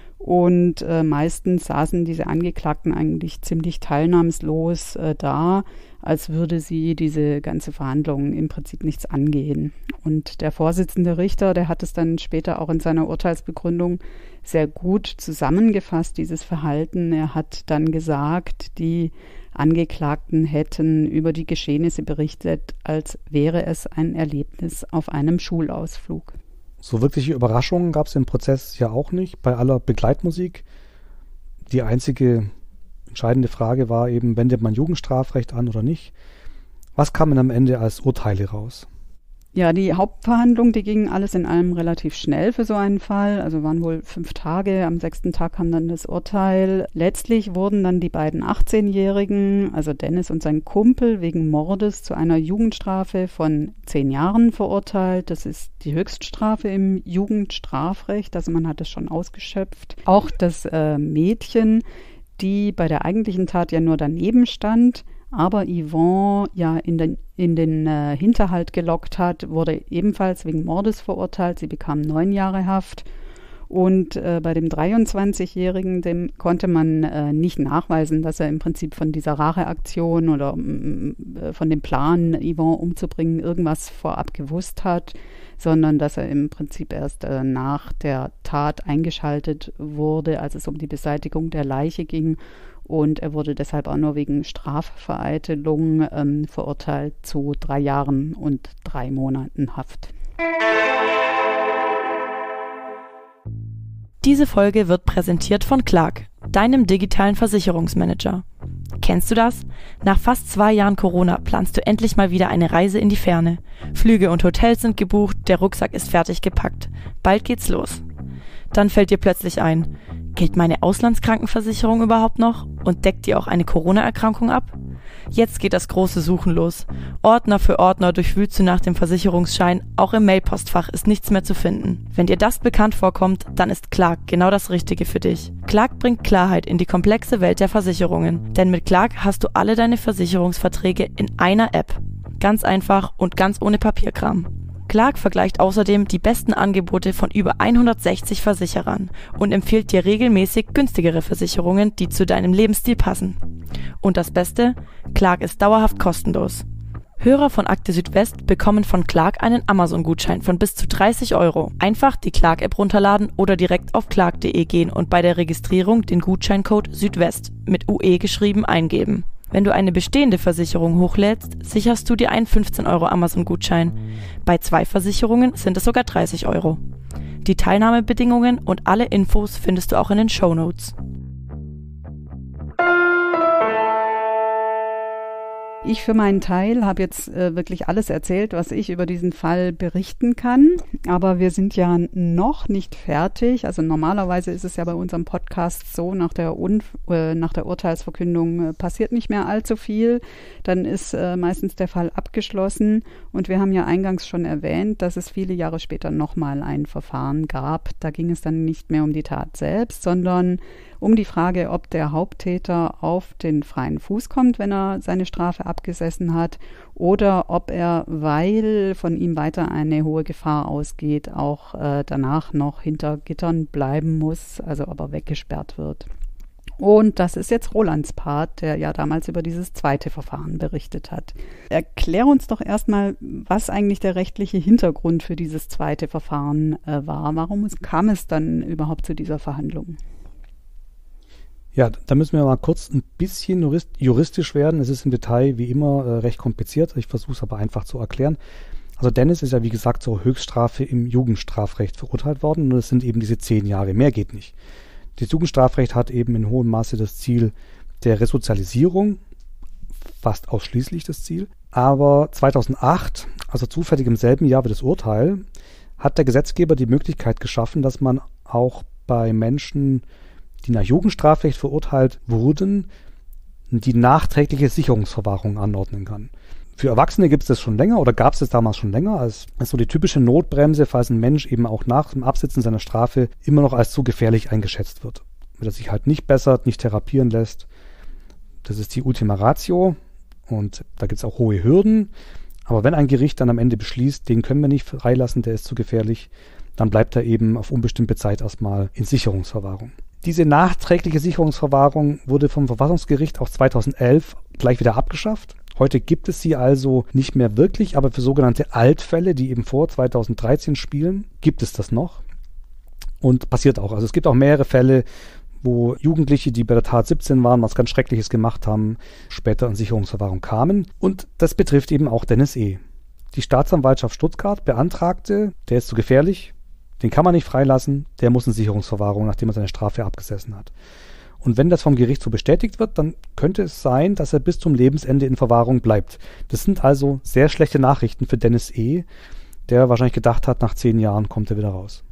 Und meistens saßen diese Angeklagten eigentlich ziemlich teilnahmslos da, als würde sie diese ganze Verhandlung im Prinzip nichts angehen. Und der Vorsitzende Richter, der hat es dann später auch in seiner Urteilsbegründung sehr gut zusammengefasst, dieses Verhalten. Er hat dann gesagt, die Angeklagten hätten über die Geschehnisse berichtet, als wäre es ein Erlebnis auf einem Schulausflug. So wirkliche Überraschungen gab es im Prozess ja auch nicht, bei aller Begleitmusik. Die einzige entscheidende Frage war eben, wendet man Jugendstrafrecht an oder nicht? Was kam denn am Ende als Urteile raus? Ja, die Hauptverhandlung, die ging alles in allem relativ schnell für so einen Fall. Also waren wohl 5 Tage. Am 6. Tag kam dann das Urteil. Letztlich wurden dann die beiden 18-Jährigen, also Dennis und sein Kumpel, wegen Mordes zu einer Jugendstrafe von 10 Jahren verurteilt. Das ist die Höchststrafe im Jugendstrafrecht. Also man hat es schon ausgeschöpft. Auch das Mädchen, die bei der eigentlichen Tat ja nur daneben stand, aber Yvonne ja in den Hinterhalt gelockt hat, wurde ebenfalls wegen Mordes verurteilt. Sie bekam 9 Jahre Haft. Und bei dem 23-Jährigen, dem konnte man nicht nachweisen, dass er im Prinzip von dieser Racheaktion oder von dem Plan, Yvonne umzubringen, irgendwas vorab gewusst hat, sondern dass er im Prinzip erst nach der Tat eingeschaltet wurde, als es um die Beseitigung der Leiche ging. Und er wurde deshalb auch nur wegen Strafvereitelung verurteilt zu 3 Jahren und 3 Monaten Haft. Diese Folge wird präsentiert von Clark, deinem digitalen Versicherungsmanager. Kennst du das? Nach fast 2 Jahren Corona planst du endlich mal wieder eine Reise in die Ferne. Flüge und Hotels sind gebucht, der Rucksack ist fertig gepackt. Bald geht's los. Dann fällt dir plötzlich ein, gilt meine Auslandskrankenversicherung überhaupt noch und deckt die auch eine Corona-Erkrankung ab? Jetzt geht das große Suchen los. Ordner für Ordner durchwühlst du nach dem Versicherungsschein, auch im Mailpostfach ist nichts mehr zu finden. Wenn dir das bekannt vorkommt, dann ist Clark genau das Richtige für dich. Clark bringt Klarheit in die komplexe Welt der Versicherungen, denn mit Clark hast du alle deine Versicherungsverträge in einer App. Ganz einfach und ganz ohne Papierkram. Clark vergleicht außerdem die besten Angebote von über 160 Versicherern und empfiehlt dir regelmäßig günstigere Versicherungen, die zu deinem Lebensstil passen. Und das Beste? Clark ist dauerhaft kostenlos. Hörer von Akte Südwest bekommen von Clark einen Amazon-Gutschein von bis zu 30 €. Einfach die Clark-App runterladen oder direkt auf clark.de gehen und bei der Registrierung den Gutscheincode Südwest mit UE geschrieben eingeben. Wenn du eine bestehende Versicherung hochlädst, sicherst du dir einen 15 € Amazon-Gutschein. Bei 2 Versicherungen sind es sogar 30 €. Die Teilnahmebedingungen und alle Infos findest du auch in den Shownotes. Ich für meinen Teil habe jetzt wirklich alles erzählt, was ich über diesen Fall berichten kann. Aber wir sind ja noch nicht fertig. Also normalerweise ist es ja bei unserem Podcast so, nach der Urteilsverkündung passiert nicht mehr allzu viel. Dann ist meistens der Fall abgeschlossen. Und wir haben ja eingangs schon erwähnt, dass es viele Jahre später nochmal ein Verfahren gab. Da ging es dann nicht mehr um die Tat selbst, sondern um die Frage, ob der Haupttäter auf den freien Fuß kommt, wenn er seine Strafe abgesessen hat, oder ob er, weil von ihm weiter eine hohe Gefahr ausgeht, auch danach noch hinter Gittern bleiben muss, also ob er weggesperrt wird. Und das ist jetzt Rolands Part, der ja damals über dieses zweite Verfahren berichtet hat. Erklär uns doch erstmal, was eigentlich der rechtliche Hintergrund für dieses zweite Verfahren war. Warum kam es dann überhaupt zu dieser Verhandlung? Ja, da müssen wir mal kurz ein bisschen juristisch werden. Es ist im Detail wie immer recht kompliziert. Ich versuche es aber einfach zu erklären. Also Dennis ist ja wie gesagt zur Höchststrafe im Jugendstrafrecht verurteilt worden und es sind eben diese 10 Jahre. Mehr geht nicht. Das Jugendstrafrecht hat eben in hohem Maße das Ziel der Resozialisierung, fast ausschließlich das Ziel. Aber 2008, also zufällig im selben Jahr wie das Urteil, hat der Gesetzgeber die Möglichkeit geschaffen, dass man auch bei Menschen, die nach Jugendstrafrecht verurteilt wurden, die nachträgliche Sicherungsverwahrung anordnen kann. Für Erwachsene gibt es das schon länger oder gab es das damals schon länger als so die typische Notbremse, falls ein Mensch eben auch nach dem Absitzen seiner Strafe immer noch als zu gefährlich eingeschätzt wird. Wenn er sich halt nicht bessert, nicht therapieren lässt. Das ist die Ultima Ratio und da gibt es auch hohe Hürden. Aber wenn ein Gericht dann am Ende beschließt, den können wir nicht freilassen, der ist zu gefährlich, dann bleibt er eben auf unbestimmte Zeit erstmal in Sicherungsverwahrung. Diese nachträgliche Sicherungsverwahrung wurde vom Verfassungsgericht auch 2011 gleich wieder abgeschafft. Heute gibt es sie also nicht mehr wirklich, aber für sogenannte Altfälle, die eben vor 2013 spielen, gibt es das noch. Und passiert auch. Also es gibt auch mehrere Fälle, wo Jugendliche, die bei der Tat 17 waren, was ganz Schreckliches gemacht haben, später in Sicherungsverwahrung kamen. Und das betrifft eben auch Dennis E. Die Staatsanwaltschaft Stuttgart beantragte, der ist zu gefährlich, den kann man nicht freilassen, der muss in Sicherungsverwahrung, nachdem er seine Strafe abgesessen hat. Und wenn das vom Gericht so bestätigt wird, dann könnte es sein, dass er bis zum Lebensende in Verwahrung bleibt. Das sind also sehr schlechte Nachrichten für Dennis E., der wahrscheinlich gedacht hat, nach 10 Jahren kommt er wieder raus.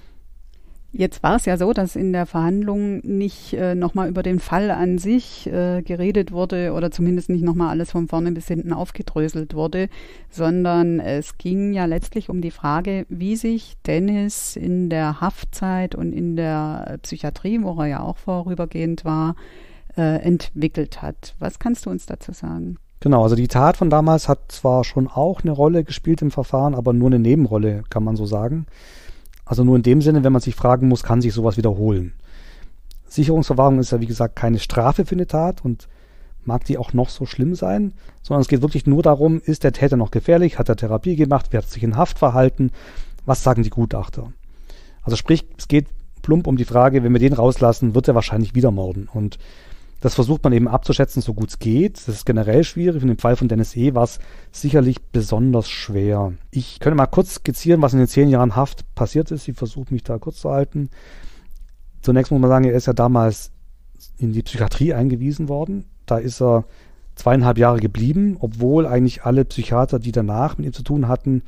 Jetzt war es ja so, dass in der Verhandlung nicht nochmal über den Fall an sich geredet wurde oder zumindest nicht nochmal alles von vorne bis hinten aufgedröselt wurde, sondern es ging ja letztlich um die Frage, wie sich Dennis in der Haftzeit und in der Psychiatrie, wo er ja auch vorübergehend war, entwickelt hat. Was kannst du uns dazu sagen? Genau, also die Tat von damals hat zwar schon auch eine Rolle gespielt im Verfahren, aber nur eine Nebenrolle, kann man so sagen. Also nur in dem Sinne, wenn man sich fragen muss, kann sich sowas wiederholen. Sicherungsverwahrung ist ja wie gesagt keine Strafe für eine Tat und mag die auch noch so schlimm sein, sondern es geht wirklich nur darum, ist der Täter noch gefährlich, hat er Therapie gemacht, wer hat sich in Haft verhalten, was sagen die Gutachter? Also sprich, es geht plump um die Frage, wenn wir den rauslassen, wird er wahrscheinlich wieder morden. Und das versucht man eben abzuschätzen, so gut es geht. Das ist generell schwierig. In dem Fall von Dennis E. war es sicherlich besonders schwer. Ich könnte mal kurz skizzieren, was in den 10 Jahren Haft passiert ist. Ich versuche mich da kurz zu halten. Zunächst muss man sagen, er ist ja damals in die Psychiatrie eingewiesen worden. Da ist er 2,5 Jahre geblieben, obwohl eigentlich alle Psychiater, die danach mit ihm zu tun hatten,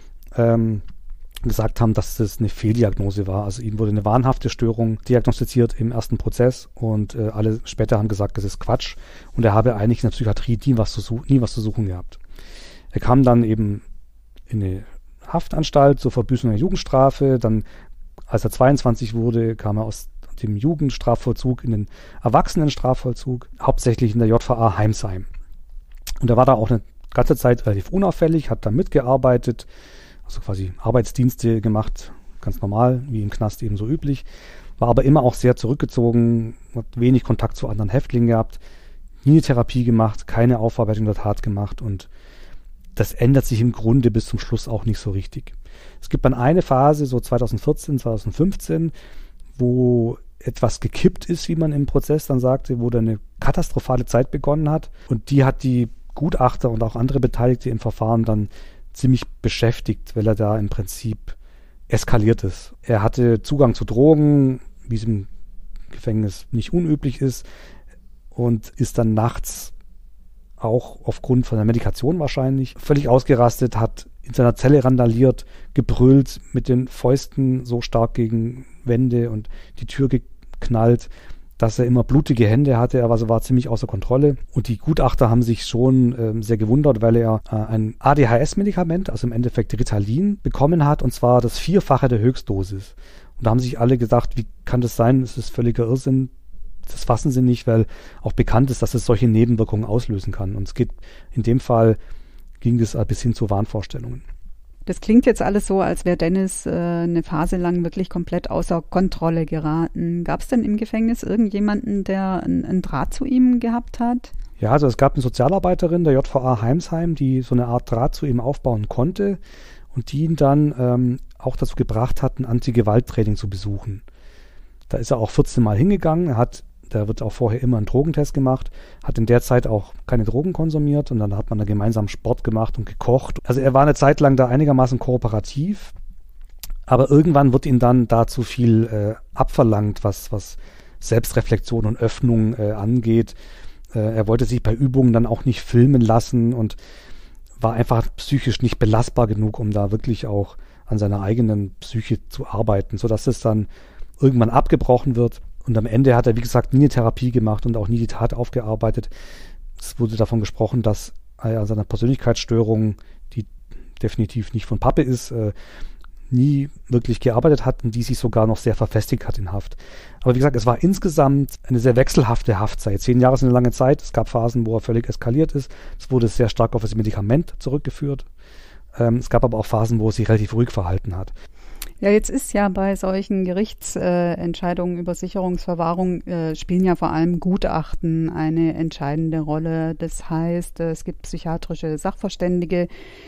gesagt haben, dass das eine Fehldiagnose war. Also ihm wurde eine wahnhafte Störung diagnostiziert im ersten Prozess und alle später haben gesagt, das ist Quatsch und er habe eigentlich in der Psychiatrie nie was zu suchen gehabt. Er kam dann eben in eine Haftanstalt zur Verbüßung einer Jugendstrafe, dann als er 22 wurde, kam er aus dem Jugendstrafvollzug in den Erwachsenenstrafvollzug, hauptsächlich in der JVA Heimsheim. Und er war da auch eine ganze Zeit relativ unauffällig, hat da mitgearbeitet, also quasi Arbeitsdienste gemacht, ganz normal, wie im Knast eben so üblich, war aber immer auch sehr zurückgezogen, hat wenig Kontakt zu anderen Häftlingen gehabt, nie eine Therapie gemacht, keine Aufarbeitung der Tat gemacht und das ändert sich im Grunde bis zum Schluss auch nicht so richtig. Es gibt dann eine Phase, so 2014, 2015, wo etwas gekippt ist, wie man im Prozess dann sagte, wo dann eine katastrophale Zeit begonnen hat und die hat die Gutachter und auch andere Beteiligte im Verfahren dann ziemlich beschäftigt, weil er da im Prinzip eskaliert ist. Er hatte Zugang zu Drogen, wie es im Gefängnis nicht unüblich ist, und ist dann nachts auch aufgrund von der Medikation wahrscheinlich völlig ausgerastet, hat in seiner Zelle randaliert, gebrüllt, mit den Fäusten so stark gegen Wände und die Tür geknallt, dass er immer blutige Hände hatte, er war ziemlich außer Kontrolle. Und die Gutachter haben sich schon sehr gewundert, weil er ein ADHS-Medikament, also im Endeffekt Ritalin, bekommen hat, und zwar das 4-fache der Höchstdosis. Und da haben sich alle gedacht, wie kann das sein? Das ist völliger Irrsinn. Das fassen sie nicht, weil auch bekannt ist, dass es solche Nebenwirkungen auslösen kann. Und es geht in dem Fall, ging das bis hin zu Wahnvorstellungen. Das klingt jetzt alles so, als wäre Dennis eine Phase lang wirklich komplett außer Kontrolle geraten. Gab es denn im Gefängnis irgendjemanden, der einen Draht zu ihm gehabt hat? Ja, also es gab eine Sozialarbeiterin der JVA Heimsheim, die so eine Art Draht zu ihm aufbauen konnte und die ihn dann auch dazu gebracht hat, ein Anti-Gewalt-Training zu besuchen. Da ist er auch 14 Mal hingegangen, da wird auch vorher immer ein Drogentest gemacht, hat in der Zeit auch keine Drogen konsumiert und dann hat man da gemeinsam Sport gemacht und gekocht. Also er war eine Zeit lang da einigermaßen kooperativ, aber irgendwann wird ihm dann da zu viel abverlangt, was Selbstreflexion und Öffnung angeht. Er wollte sich bei Übungen dann auch nicht filmen lassen und war einfach psychisch nicht belastbar genug, um da wirklich auch an seiner eigenen Psyche zu arbeiten, sodass es dann irgendwann abgebrochen wird. Und am Ende hat er, wie gesagt, nie eine Therapie gemacht und auch nie die Tat aufgearbeitet. Es wurde davon gesprochen, dass er an seiner Persönlichkeitsstörung, die definitiv nicht von Pappe ist, nie wirklich gearbeitet hat und die sich sogar noch sehr verfestigt hat in Haft. Aber wie gesagt, es war insgesamt eine sehr wechselhafte Haftzeit. 10 Jahre ist eine lange Zeit. Es gab Phasen, wo er völlig eskaliert ist. Es wurde sehr stark auf das Medikament zurückgeführt. Es gab aber auch Phasen, wo er sich relativ ruhig verhalten hat. Ja, jetzt ist ja bei solchen Gerichtsentscheidungen über Sicherungsverwahrung spielen ja vor allem Gutachten eine entscheidende Rolle. Das heißt, es gibt psychiatrische Sachverständige,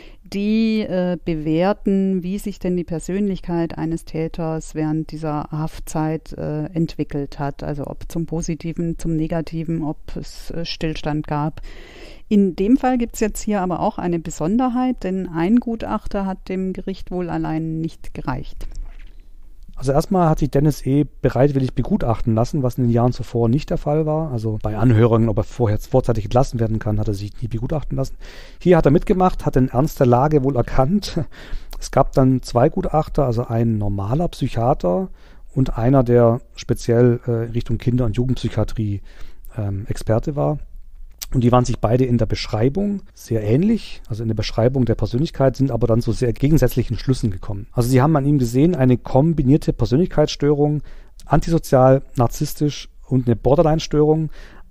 die bewerten, wie sich denn die Persönlichkeit eines Täters während dieser Haftzeit entwickelt hat. Also ob zum Positiven, zum Negativen, ob es Stillstand gab. In dem Fall gibt es jetzt hier aber auch eine Besonderheit, denn ein Gutachter hat dem Gericht wohl allein nicht gereicht. Also erstmal hat sich Dennis E. bereitwillig begutachten lassen, was in den Jahren zuvor nicht der Fall war. Also bei Anhörungen, ob er vorzeitig entlassen werden kann, hat er sich nie begutachten lassen. Hier hat er mitgemacht, hat den Ernst der Lage wohl erkannt. Es gab dann 2 Gutachter, also ein normaler Psychiater und einer, der speziell Richtung Kinder- und Jugendpsychiatrie Experte war. Und die waren sich beide in der Beschreibung sehr ähnlich, also in der Beschreibung der Persönlichkeit, sind aber dann zu sehr gegensätzlichen Schlüssen gekommen. Also sie haben an ihm gesehen, eine kombinierte Persönlichkeitsstörung, antisozial, narzisstisch und eine Borderline-Störung,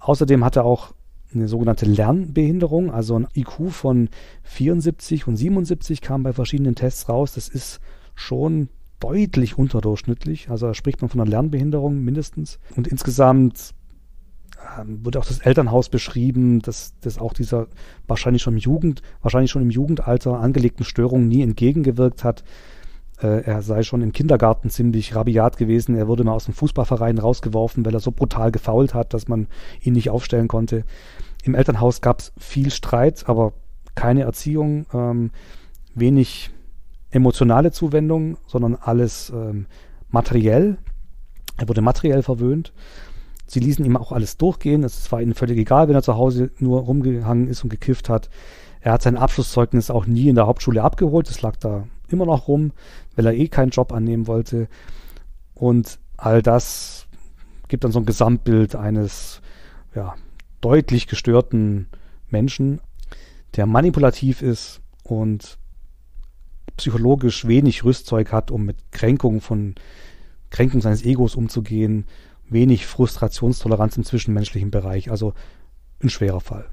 Außerdem hat er auch eine sogenannte Lernbehinderung, also ein IQ von 74 und 77 kam bei verschiedenen Tests raus. Das ist schon deutlich unterdurchschnittlich. Also da spricht man von einer Lernbehinderung mindestens. Und insgesamt wird auch das Elternhaus beschrieben, dass auch dieser wahrscheinlich schon im Jugendalter angelegten Störungen nie entgegengewirkt hat. Er sei schon im Kindergarten ziemlich rabiat gewesen. Er wurde mal aus dem Fußballverein rausgeworfen, weil er so brutal gefoult hat, dass man ihn nicht aufstellen konnte. Im Elternhaus gab es viel Streit, aber keine Erziehung, wenig emotionale Zuwendung, sondern alles materiell. Er wurde materiell verwöhnt. Sie ließen ihm auch alles durchgehen. Es war ihnen völlig egal, wenn er zu Hause nur rumgehangen ist und gekifft hat. Er hat sein Abschlusszeugnis auch nie in der Hauptschule abgeholt. Das lag da immer noch rum, weil er keinen Job annehmen wollte. Und all das gibt dann so ein Gesamtbild eines deutlich gestörten Menschen, der manipulativ ist und psychologisch wenig Rüstzeug hat, um mit Kränkung seines Egos umzugehen, wenig Frustrationstoleranz im zwischenmenschlichen Bereich, also ein schwerer Fall.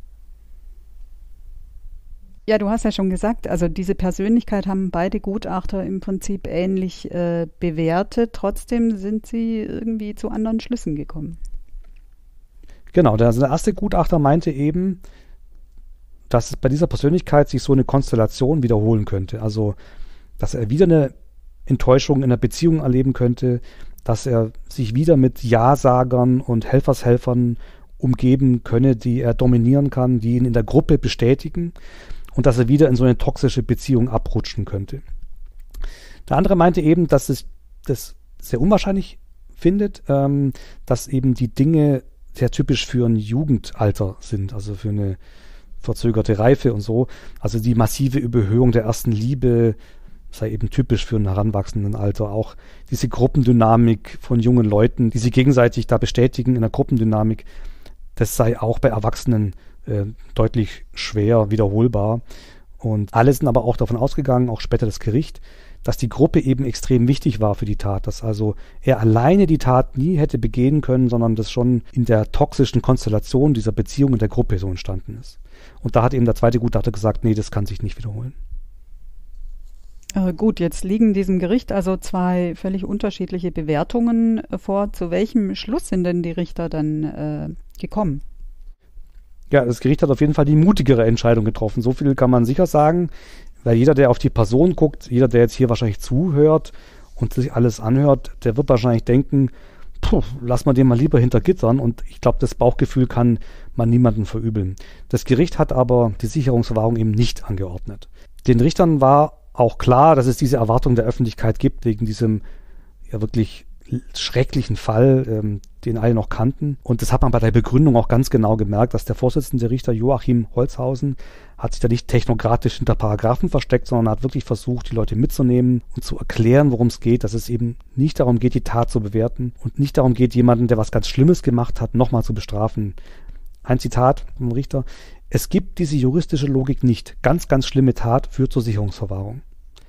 Ja, du hast ja schon gesagt, also diese Persönlichkeit haben beide Gutachter im Prinzip ähnlich bewertet. Trotzdem sind sie irgendwie zu anderen Schlüssen gekommen. Genau, der erste Gutachter meinte eben, dass es bei dieser Persönlichkeit sich so eine Konstellation wiederholen könnte. Also, dass er wieder eine Enttäuschung in der Beziehung erleben könnte, dass er sich wieder mit Ja-Sagern und Helfershelfern umgeben könne, die er dominieren kann, die ihn in der Gruppe bestätigen und dass er wieder in so eine toxische Beziehung abrutschen könnte. Der andere meinte eben, dass es das sehr unwahrscheinlich findet, dass eben die Dinge sehr typisch für ein Jugendalter sind, also für eine verzögerte Reife und so. Also die massive Überhöhung der ersten Liebe sei eben typisch für ein heranwachsenden Alter. Auch diese Gruppendynamik von jungen Leuten, die sich gegenseitig da bestätigen in der Gruppendynamik, das sei auch bei Erwachsenen deutlich schwer wiederholbar. Und alle sind aber auch davon ausgegangen, auch später das Gericht, dass die Gruppe eben extrem wichtig war für die Tat, dass also er alleine die Tat nie hätte begehen können, sondern das schon in der toxischen Konstellation dieser Beziehung in der Gruppe so entstanden ist. Und da hat eben der zweite Gutachter gesagt, nee, das kann sich nicht wiederholen. Gut, jetzt liegen diesem Gericht also zwei völlig unterschiedliche Bewertungen vor. Zu welchem Schluss sind denn die Richter dann gekommen? Ja, das Gericht hat auf jeden Fall die mutigere Entscheidung getroffen. So viel kann man sicher sagen, weil jeder, der auf die Person guckt, jeder, der jetzt hier wahrscheinlich zuhört und sich alles anhört, der wird wahrscheinlich denken, lass mal den mal lieber hinter Gittern. Und ich glaube, das Bauchgefühl kann man niemandem verübeln. Das Gericht hat aber die Sicherungsverwahrung eben nicht angeordnet. Den Richtern war auch klar, dass es diese Erwartung der Öffentlichkeit gibt, wegen diesem ja wirklich schrecklichen Fall, den alle noch kannten. Und das hat man bei der Begründung auch ganz genau gemerkt, dass der Vorsitzende Richter Joachim Holzhausen hat sich da nicht technokratisch hinter Paragraphen versteckt, sondern hat wirklich versucht, die Leute mitzunehmen und zu erklären, worum es geht, dass es eben nicht darum geht, die Tat zu bewerten und nicht darum geht, jemanden, der was ganz Schlimmes gemacht hat, nochmal zu bestrafen. Ein Zitat vom Richter: Es gibt diese juristische Logik nicht. Ganz, ganz schlimme Tat führt zur Sicherungsverwahrung.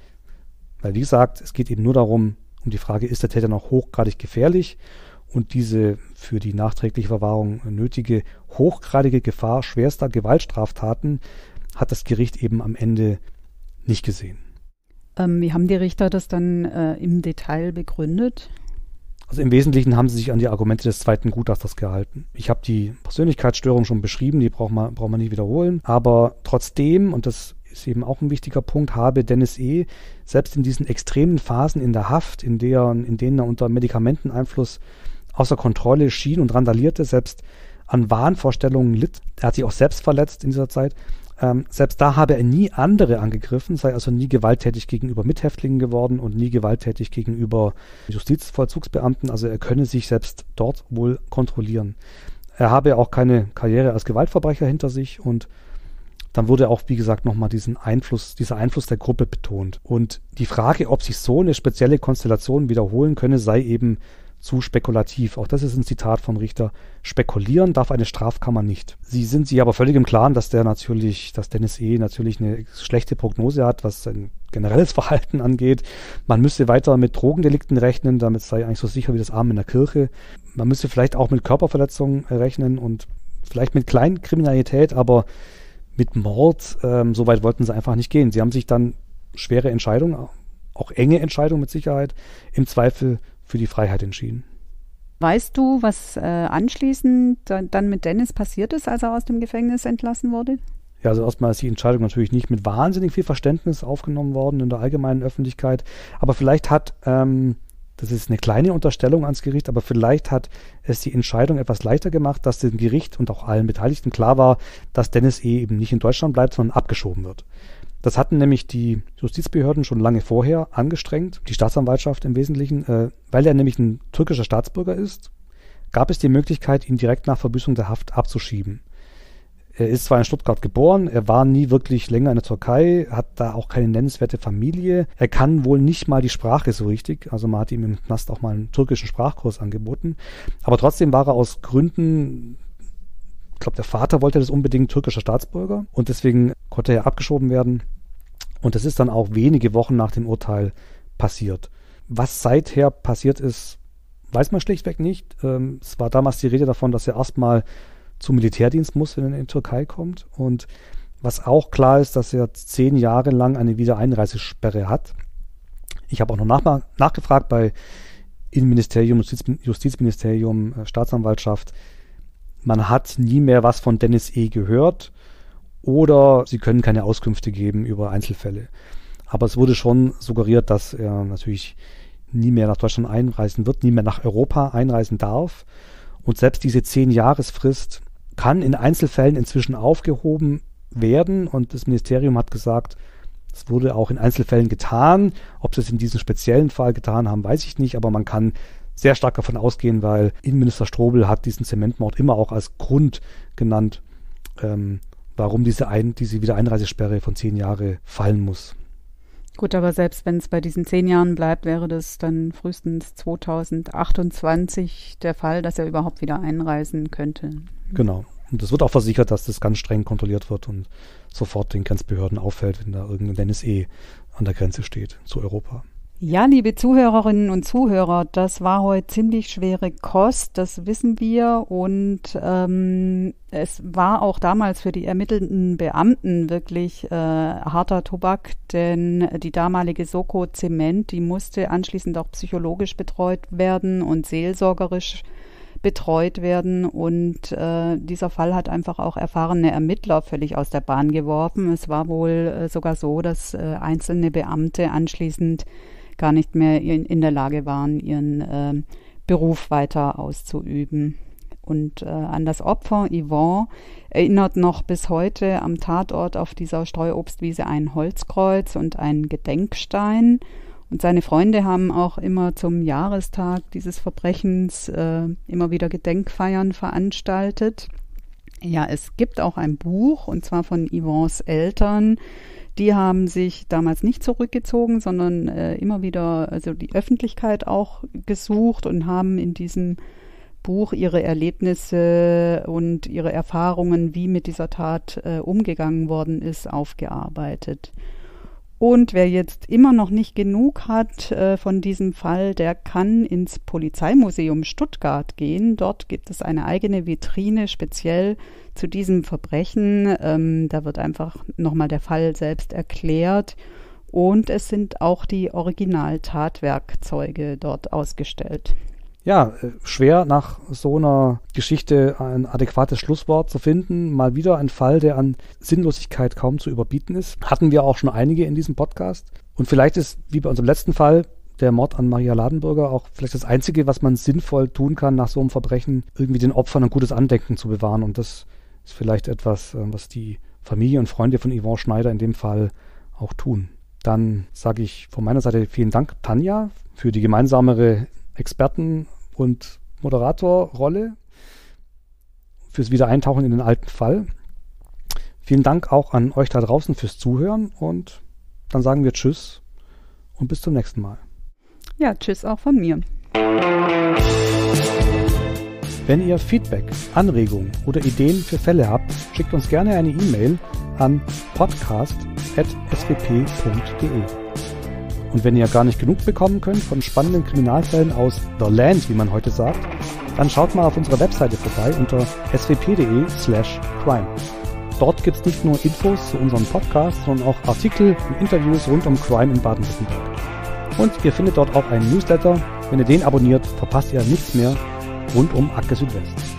Weil, wie gesagt, es geht eben nur darum, um die Frage, ist der Täter noch hochgradig gefährlich? Und diese für die nachträgliche Verwahrung nötige hochgradige Gefahr schwerster Gewaltstraftaten hat das Gericht eben am Ende nicht gesehen. Wie haben die Richter das dann im Detail begründet? Also im Wesentlichen haben sie sich an die Argumente des zweiten Gutachters gehalten. Ich habe die Persönlichkeitsstörung schon beschrieben, die braucht man nicht wiederholen. Aber trotzdem, und das ist eben auch ein wichtiger Punkt, habe Dennis E. selbst in diesen extremen Phasen in der Haft, in denen er unter Medikamenteneinfluss außer Kontrolle schien und randalierte, selbst an Wahnvorstellungen litt. Er hat sich auch selbst verletzt in dieser Zeit. Selbst da habe er nie andere angegriffen, sei also nie gewalttätig gegenüber Mithäftlingen geworden und nie gewalttätig gegenüber Justizvollzugsbeamten. Also er könne sich selbst dort wohl kontrollieren. Er habe auch keine Karriere als Gewaltverbrecher hinter sich und dann wurde auch, wie gesagt, nochmal dieser Einfluss der Gruppe betont. Und die Frage, ob sich so eine spezielle Konstellation wiederholen könne, sei eben zu spekulativ. Auch das ist ein Zitat vom Richter. Spekulieren darf eine Strafkammer nicht. Sie sind sich aber völlig im Klaren, dass Dennis E. natürlich eine schlechte Prognose hat, was sein generelles Verhalten angeht. Man müsste weiter mit Drogendelikten rechnen, damit sei eigentlich so sicher wie das Amen in der Kirche. Man müsste vielleicht auch mit Körperverletzungen rechnen und vielleicht mit Kleinkriminalität, aber mit Mord, so weit wollten sie einfach nicht gehen. Sie haben sich dann schwere Entscheidungen, auch enge Entscheidungen mit Sicherheit, im Zweifel für die Freiheit entschieden. Weißt du, was anschließend dann mit Dennis passiert ist, als er aus dem Gefängnis entlassen wurde? Ja, also erstmal ist die Entscheidung natürlich nicht mit wahnsinnig viel Verständnis aufgenommen worden in der allgemeinen Öffentlichkeit, aber vielleicht hat, das ist eine kleine Unterstellung ans Gericht, aber vielleicht hat es die Entscheidung etwas leichter gemacht, dass dem Gericht und auch allen Beteiligten klar war, dass Dennis E. eben nicht in Deutschland bleibt, sondern abgeschoben wird. Das hatten nämlich die Justizbehörden schon lange vorher angestrengt, die Staatsanwaltschaft im Wesentlichen, weil er nämlich ein türkischer Staatsbürger ist, gab es die Möglichkeit, ihn direkt nach Verbüßung der Haft abzuschieben. Er ist zwar in Stuttgart geboren, er war nie wirklich länger in der Türkei, hat da auch keine nennenswerte Familie. Er kann wohl nicht mal die Sprache so richtig, also man hat ihm im Knast auch mal einen türkischen Sprachkurs angeboten. Aber trotzdem war er aus Gründen, ich glaube, der Vater wollte das unbedingt, türkischer Staatsbürger, und deswegen konnte er abgeschoben werden. Und das ist dann auch wenige Wochen nach dem Urteil passiert. Was seither passiert ist, weiß man schlichtweg nicht. Es war damals die Rede davon, dass er erstmal zum Militärdienst muss, wenn er in die Türkei kommt. Und was auch klar ist, dass er 10 Jahre lang eine Wiedereinreisesperre hat. Ich habe auch noch nachgefragt bei Innenministerium, Justizministerium, Staatsanwaltschaft. Man hat nie mehr was von Dennis E. gehört oder sie können keine Auskünfte geben über Einzelfälle. Aber es wurde schon suggeriert, dass er natürlich nie mehr nach Deutschland einreisen wird, nie mehr nach Europa einreisen darf. Und selbst diese 10-Jahresfrist kann in Einzelfällen inzwischen aufgehoben werden. Und das Ministerium hat gesagt, es wurde auch in Einzelfällen getan. Ob sie es in diesem speziellen Fall getan haben, weiß ich nicht. Aber man kann sehr stark davon ausgehen, weil Innenminister Strobel hat diesen Zementmord immer auch als Grund genannt, warum diese Wiedereinreisesperre von 10 Jahre fallen muss. Gut, aber selbst wenn es bei diesen 10 Jahren bleibt, wäre das dann frühestens 2028 der Fall, dass er überhaupt wieder einreisen könnte. Genau. Und es wird auch versichert, dass das ganz streng kontrolliert wird und sofort den Grenzbehörden auffällt, wenn da irgendein Dennis E. an der Grenze steht zu Europa. Ja, liebe Zuhörerinnen und Zuhörer, das war heute ziemlich schwere Kost, das wissen wir, und es war auch damals für die ermittelnden Beamten wirklich harter Tobak, denn die damalige Soko Zement, die musste anschließend auch psychologisch betreut werden und seelsorgerisch betreut werden, und dieser Fall hat einfach auch erfahrene Ermittler völlig aus der Bahn geworfen. Es war wohl sogar so, dass einzelne Beamte anschließend gar nicht mehr in der Lage waren, ihren Beruf weiter auszuüben. Und an das Opfer Yvonne erinnert noch bis heute am Tatort auf dieser Streuobstwiese ein Holzkreuz und ein Gedenkstein. Und seine Freunde haben auch immer zum Jahrestag dieses Verbrechens immer wieder Gedenkfeiern veranstaltet. Ja, es gibt auch ein Buch, und zwar von Yvonnes Eltern. Die haben sich damals nicht zurückgezogen, sondern immer wieder also die Öffentlichkeit auch gesucht und haben in diesem Buch ihre Erlebnisse und ihre Erfahrungen, wie mit dieser Tat umgegangen worden ist, aufgearbeitet. Und wer jetzt immer noch nicht genug hat von diesem Fall, der kann ins Polizeimuseum Stuttgart gehen. Dort gibt es eine eigene Vitrine speziell zu diesem Verbrechen. Da wird einfach nochmal der Fall selbst erklärt. Und es sind auch die Original-Tatwerkzeuge dort ausgestellt. Ja, schwer nach so einer Geschichte ein adäquates Schlusswort zu finden. Mal wieder ein Fall, der an Sinnlosigkeit kaum zu überbieten ist. Hatten wir auch schon einige in diesem Podcast. Und vielleicht ist, wie bei unserem letzten Fall, der Mord an Maria Ladenburger auch vielleicht das Einzige, was man sinnvoll tun kann nach so einem Verbrechen, irgendwie den Opfern ein gutes Andenken zu bewahren. Und das ist vielleicht etwas, was die Familie und Freunde von Yvonne Schneider in dem Fall auch tun. Dann sage ich von meiner Seite vielen Dank, Tanja, für die gemeinsamere Experten- und Moderatorrolle, fürs Wiedereintauchen in den alten Fall. Vielen Dank auch an euch da draußen fürs Zuhören, und dann sagen wir Tschüss und bis zum nächsten Mal. Ja, Tschüss auch von mir. Wenn ihr Feedback, Anregungen oder Ideen für Fälle habt, schickt uns gerne eine E-Mail an podcast@swp.de. Und wenn ihr gar nicht genug bekommen könnt von spannenden Kriminalfällen aus The Land, wie man heute sagt, dann schaut mal auf unserer Webseite vorbei unter swp.de/crime. Dort gibt's nicht nur Infos zu unserem Podcast, sondern auch Artikel und Interviews rund um Crime in Baden-Württemberg. Und ihr findet dort auch einen Newsletter. Wenn ihr den abonniert, verpasst ihr nichts mehr rund um Akte Südwest.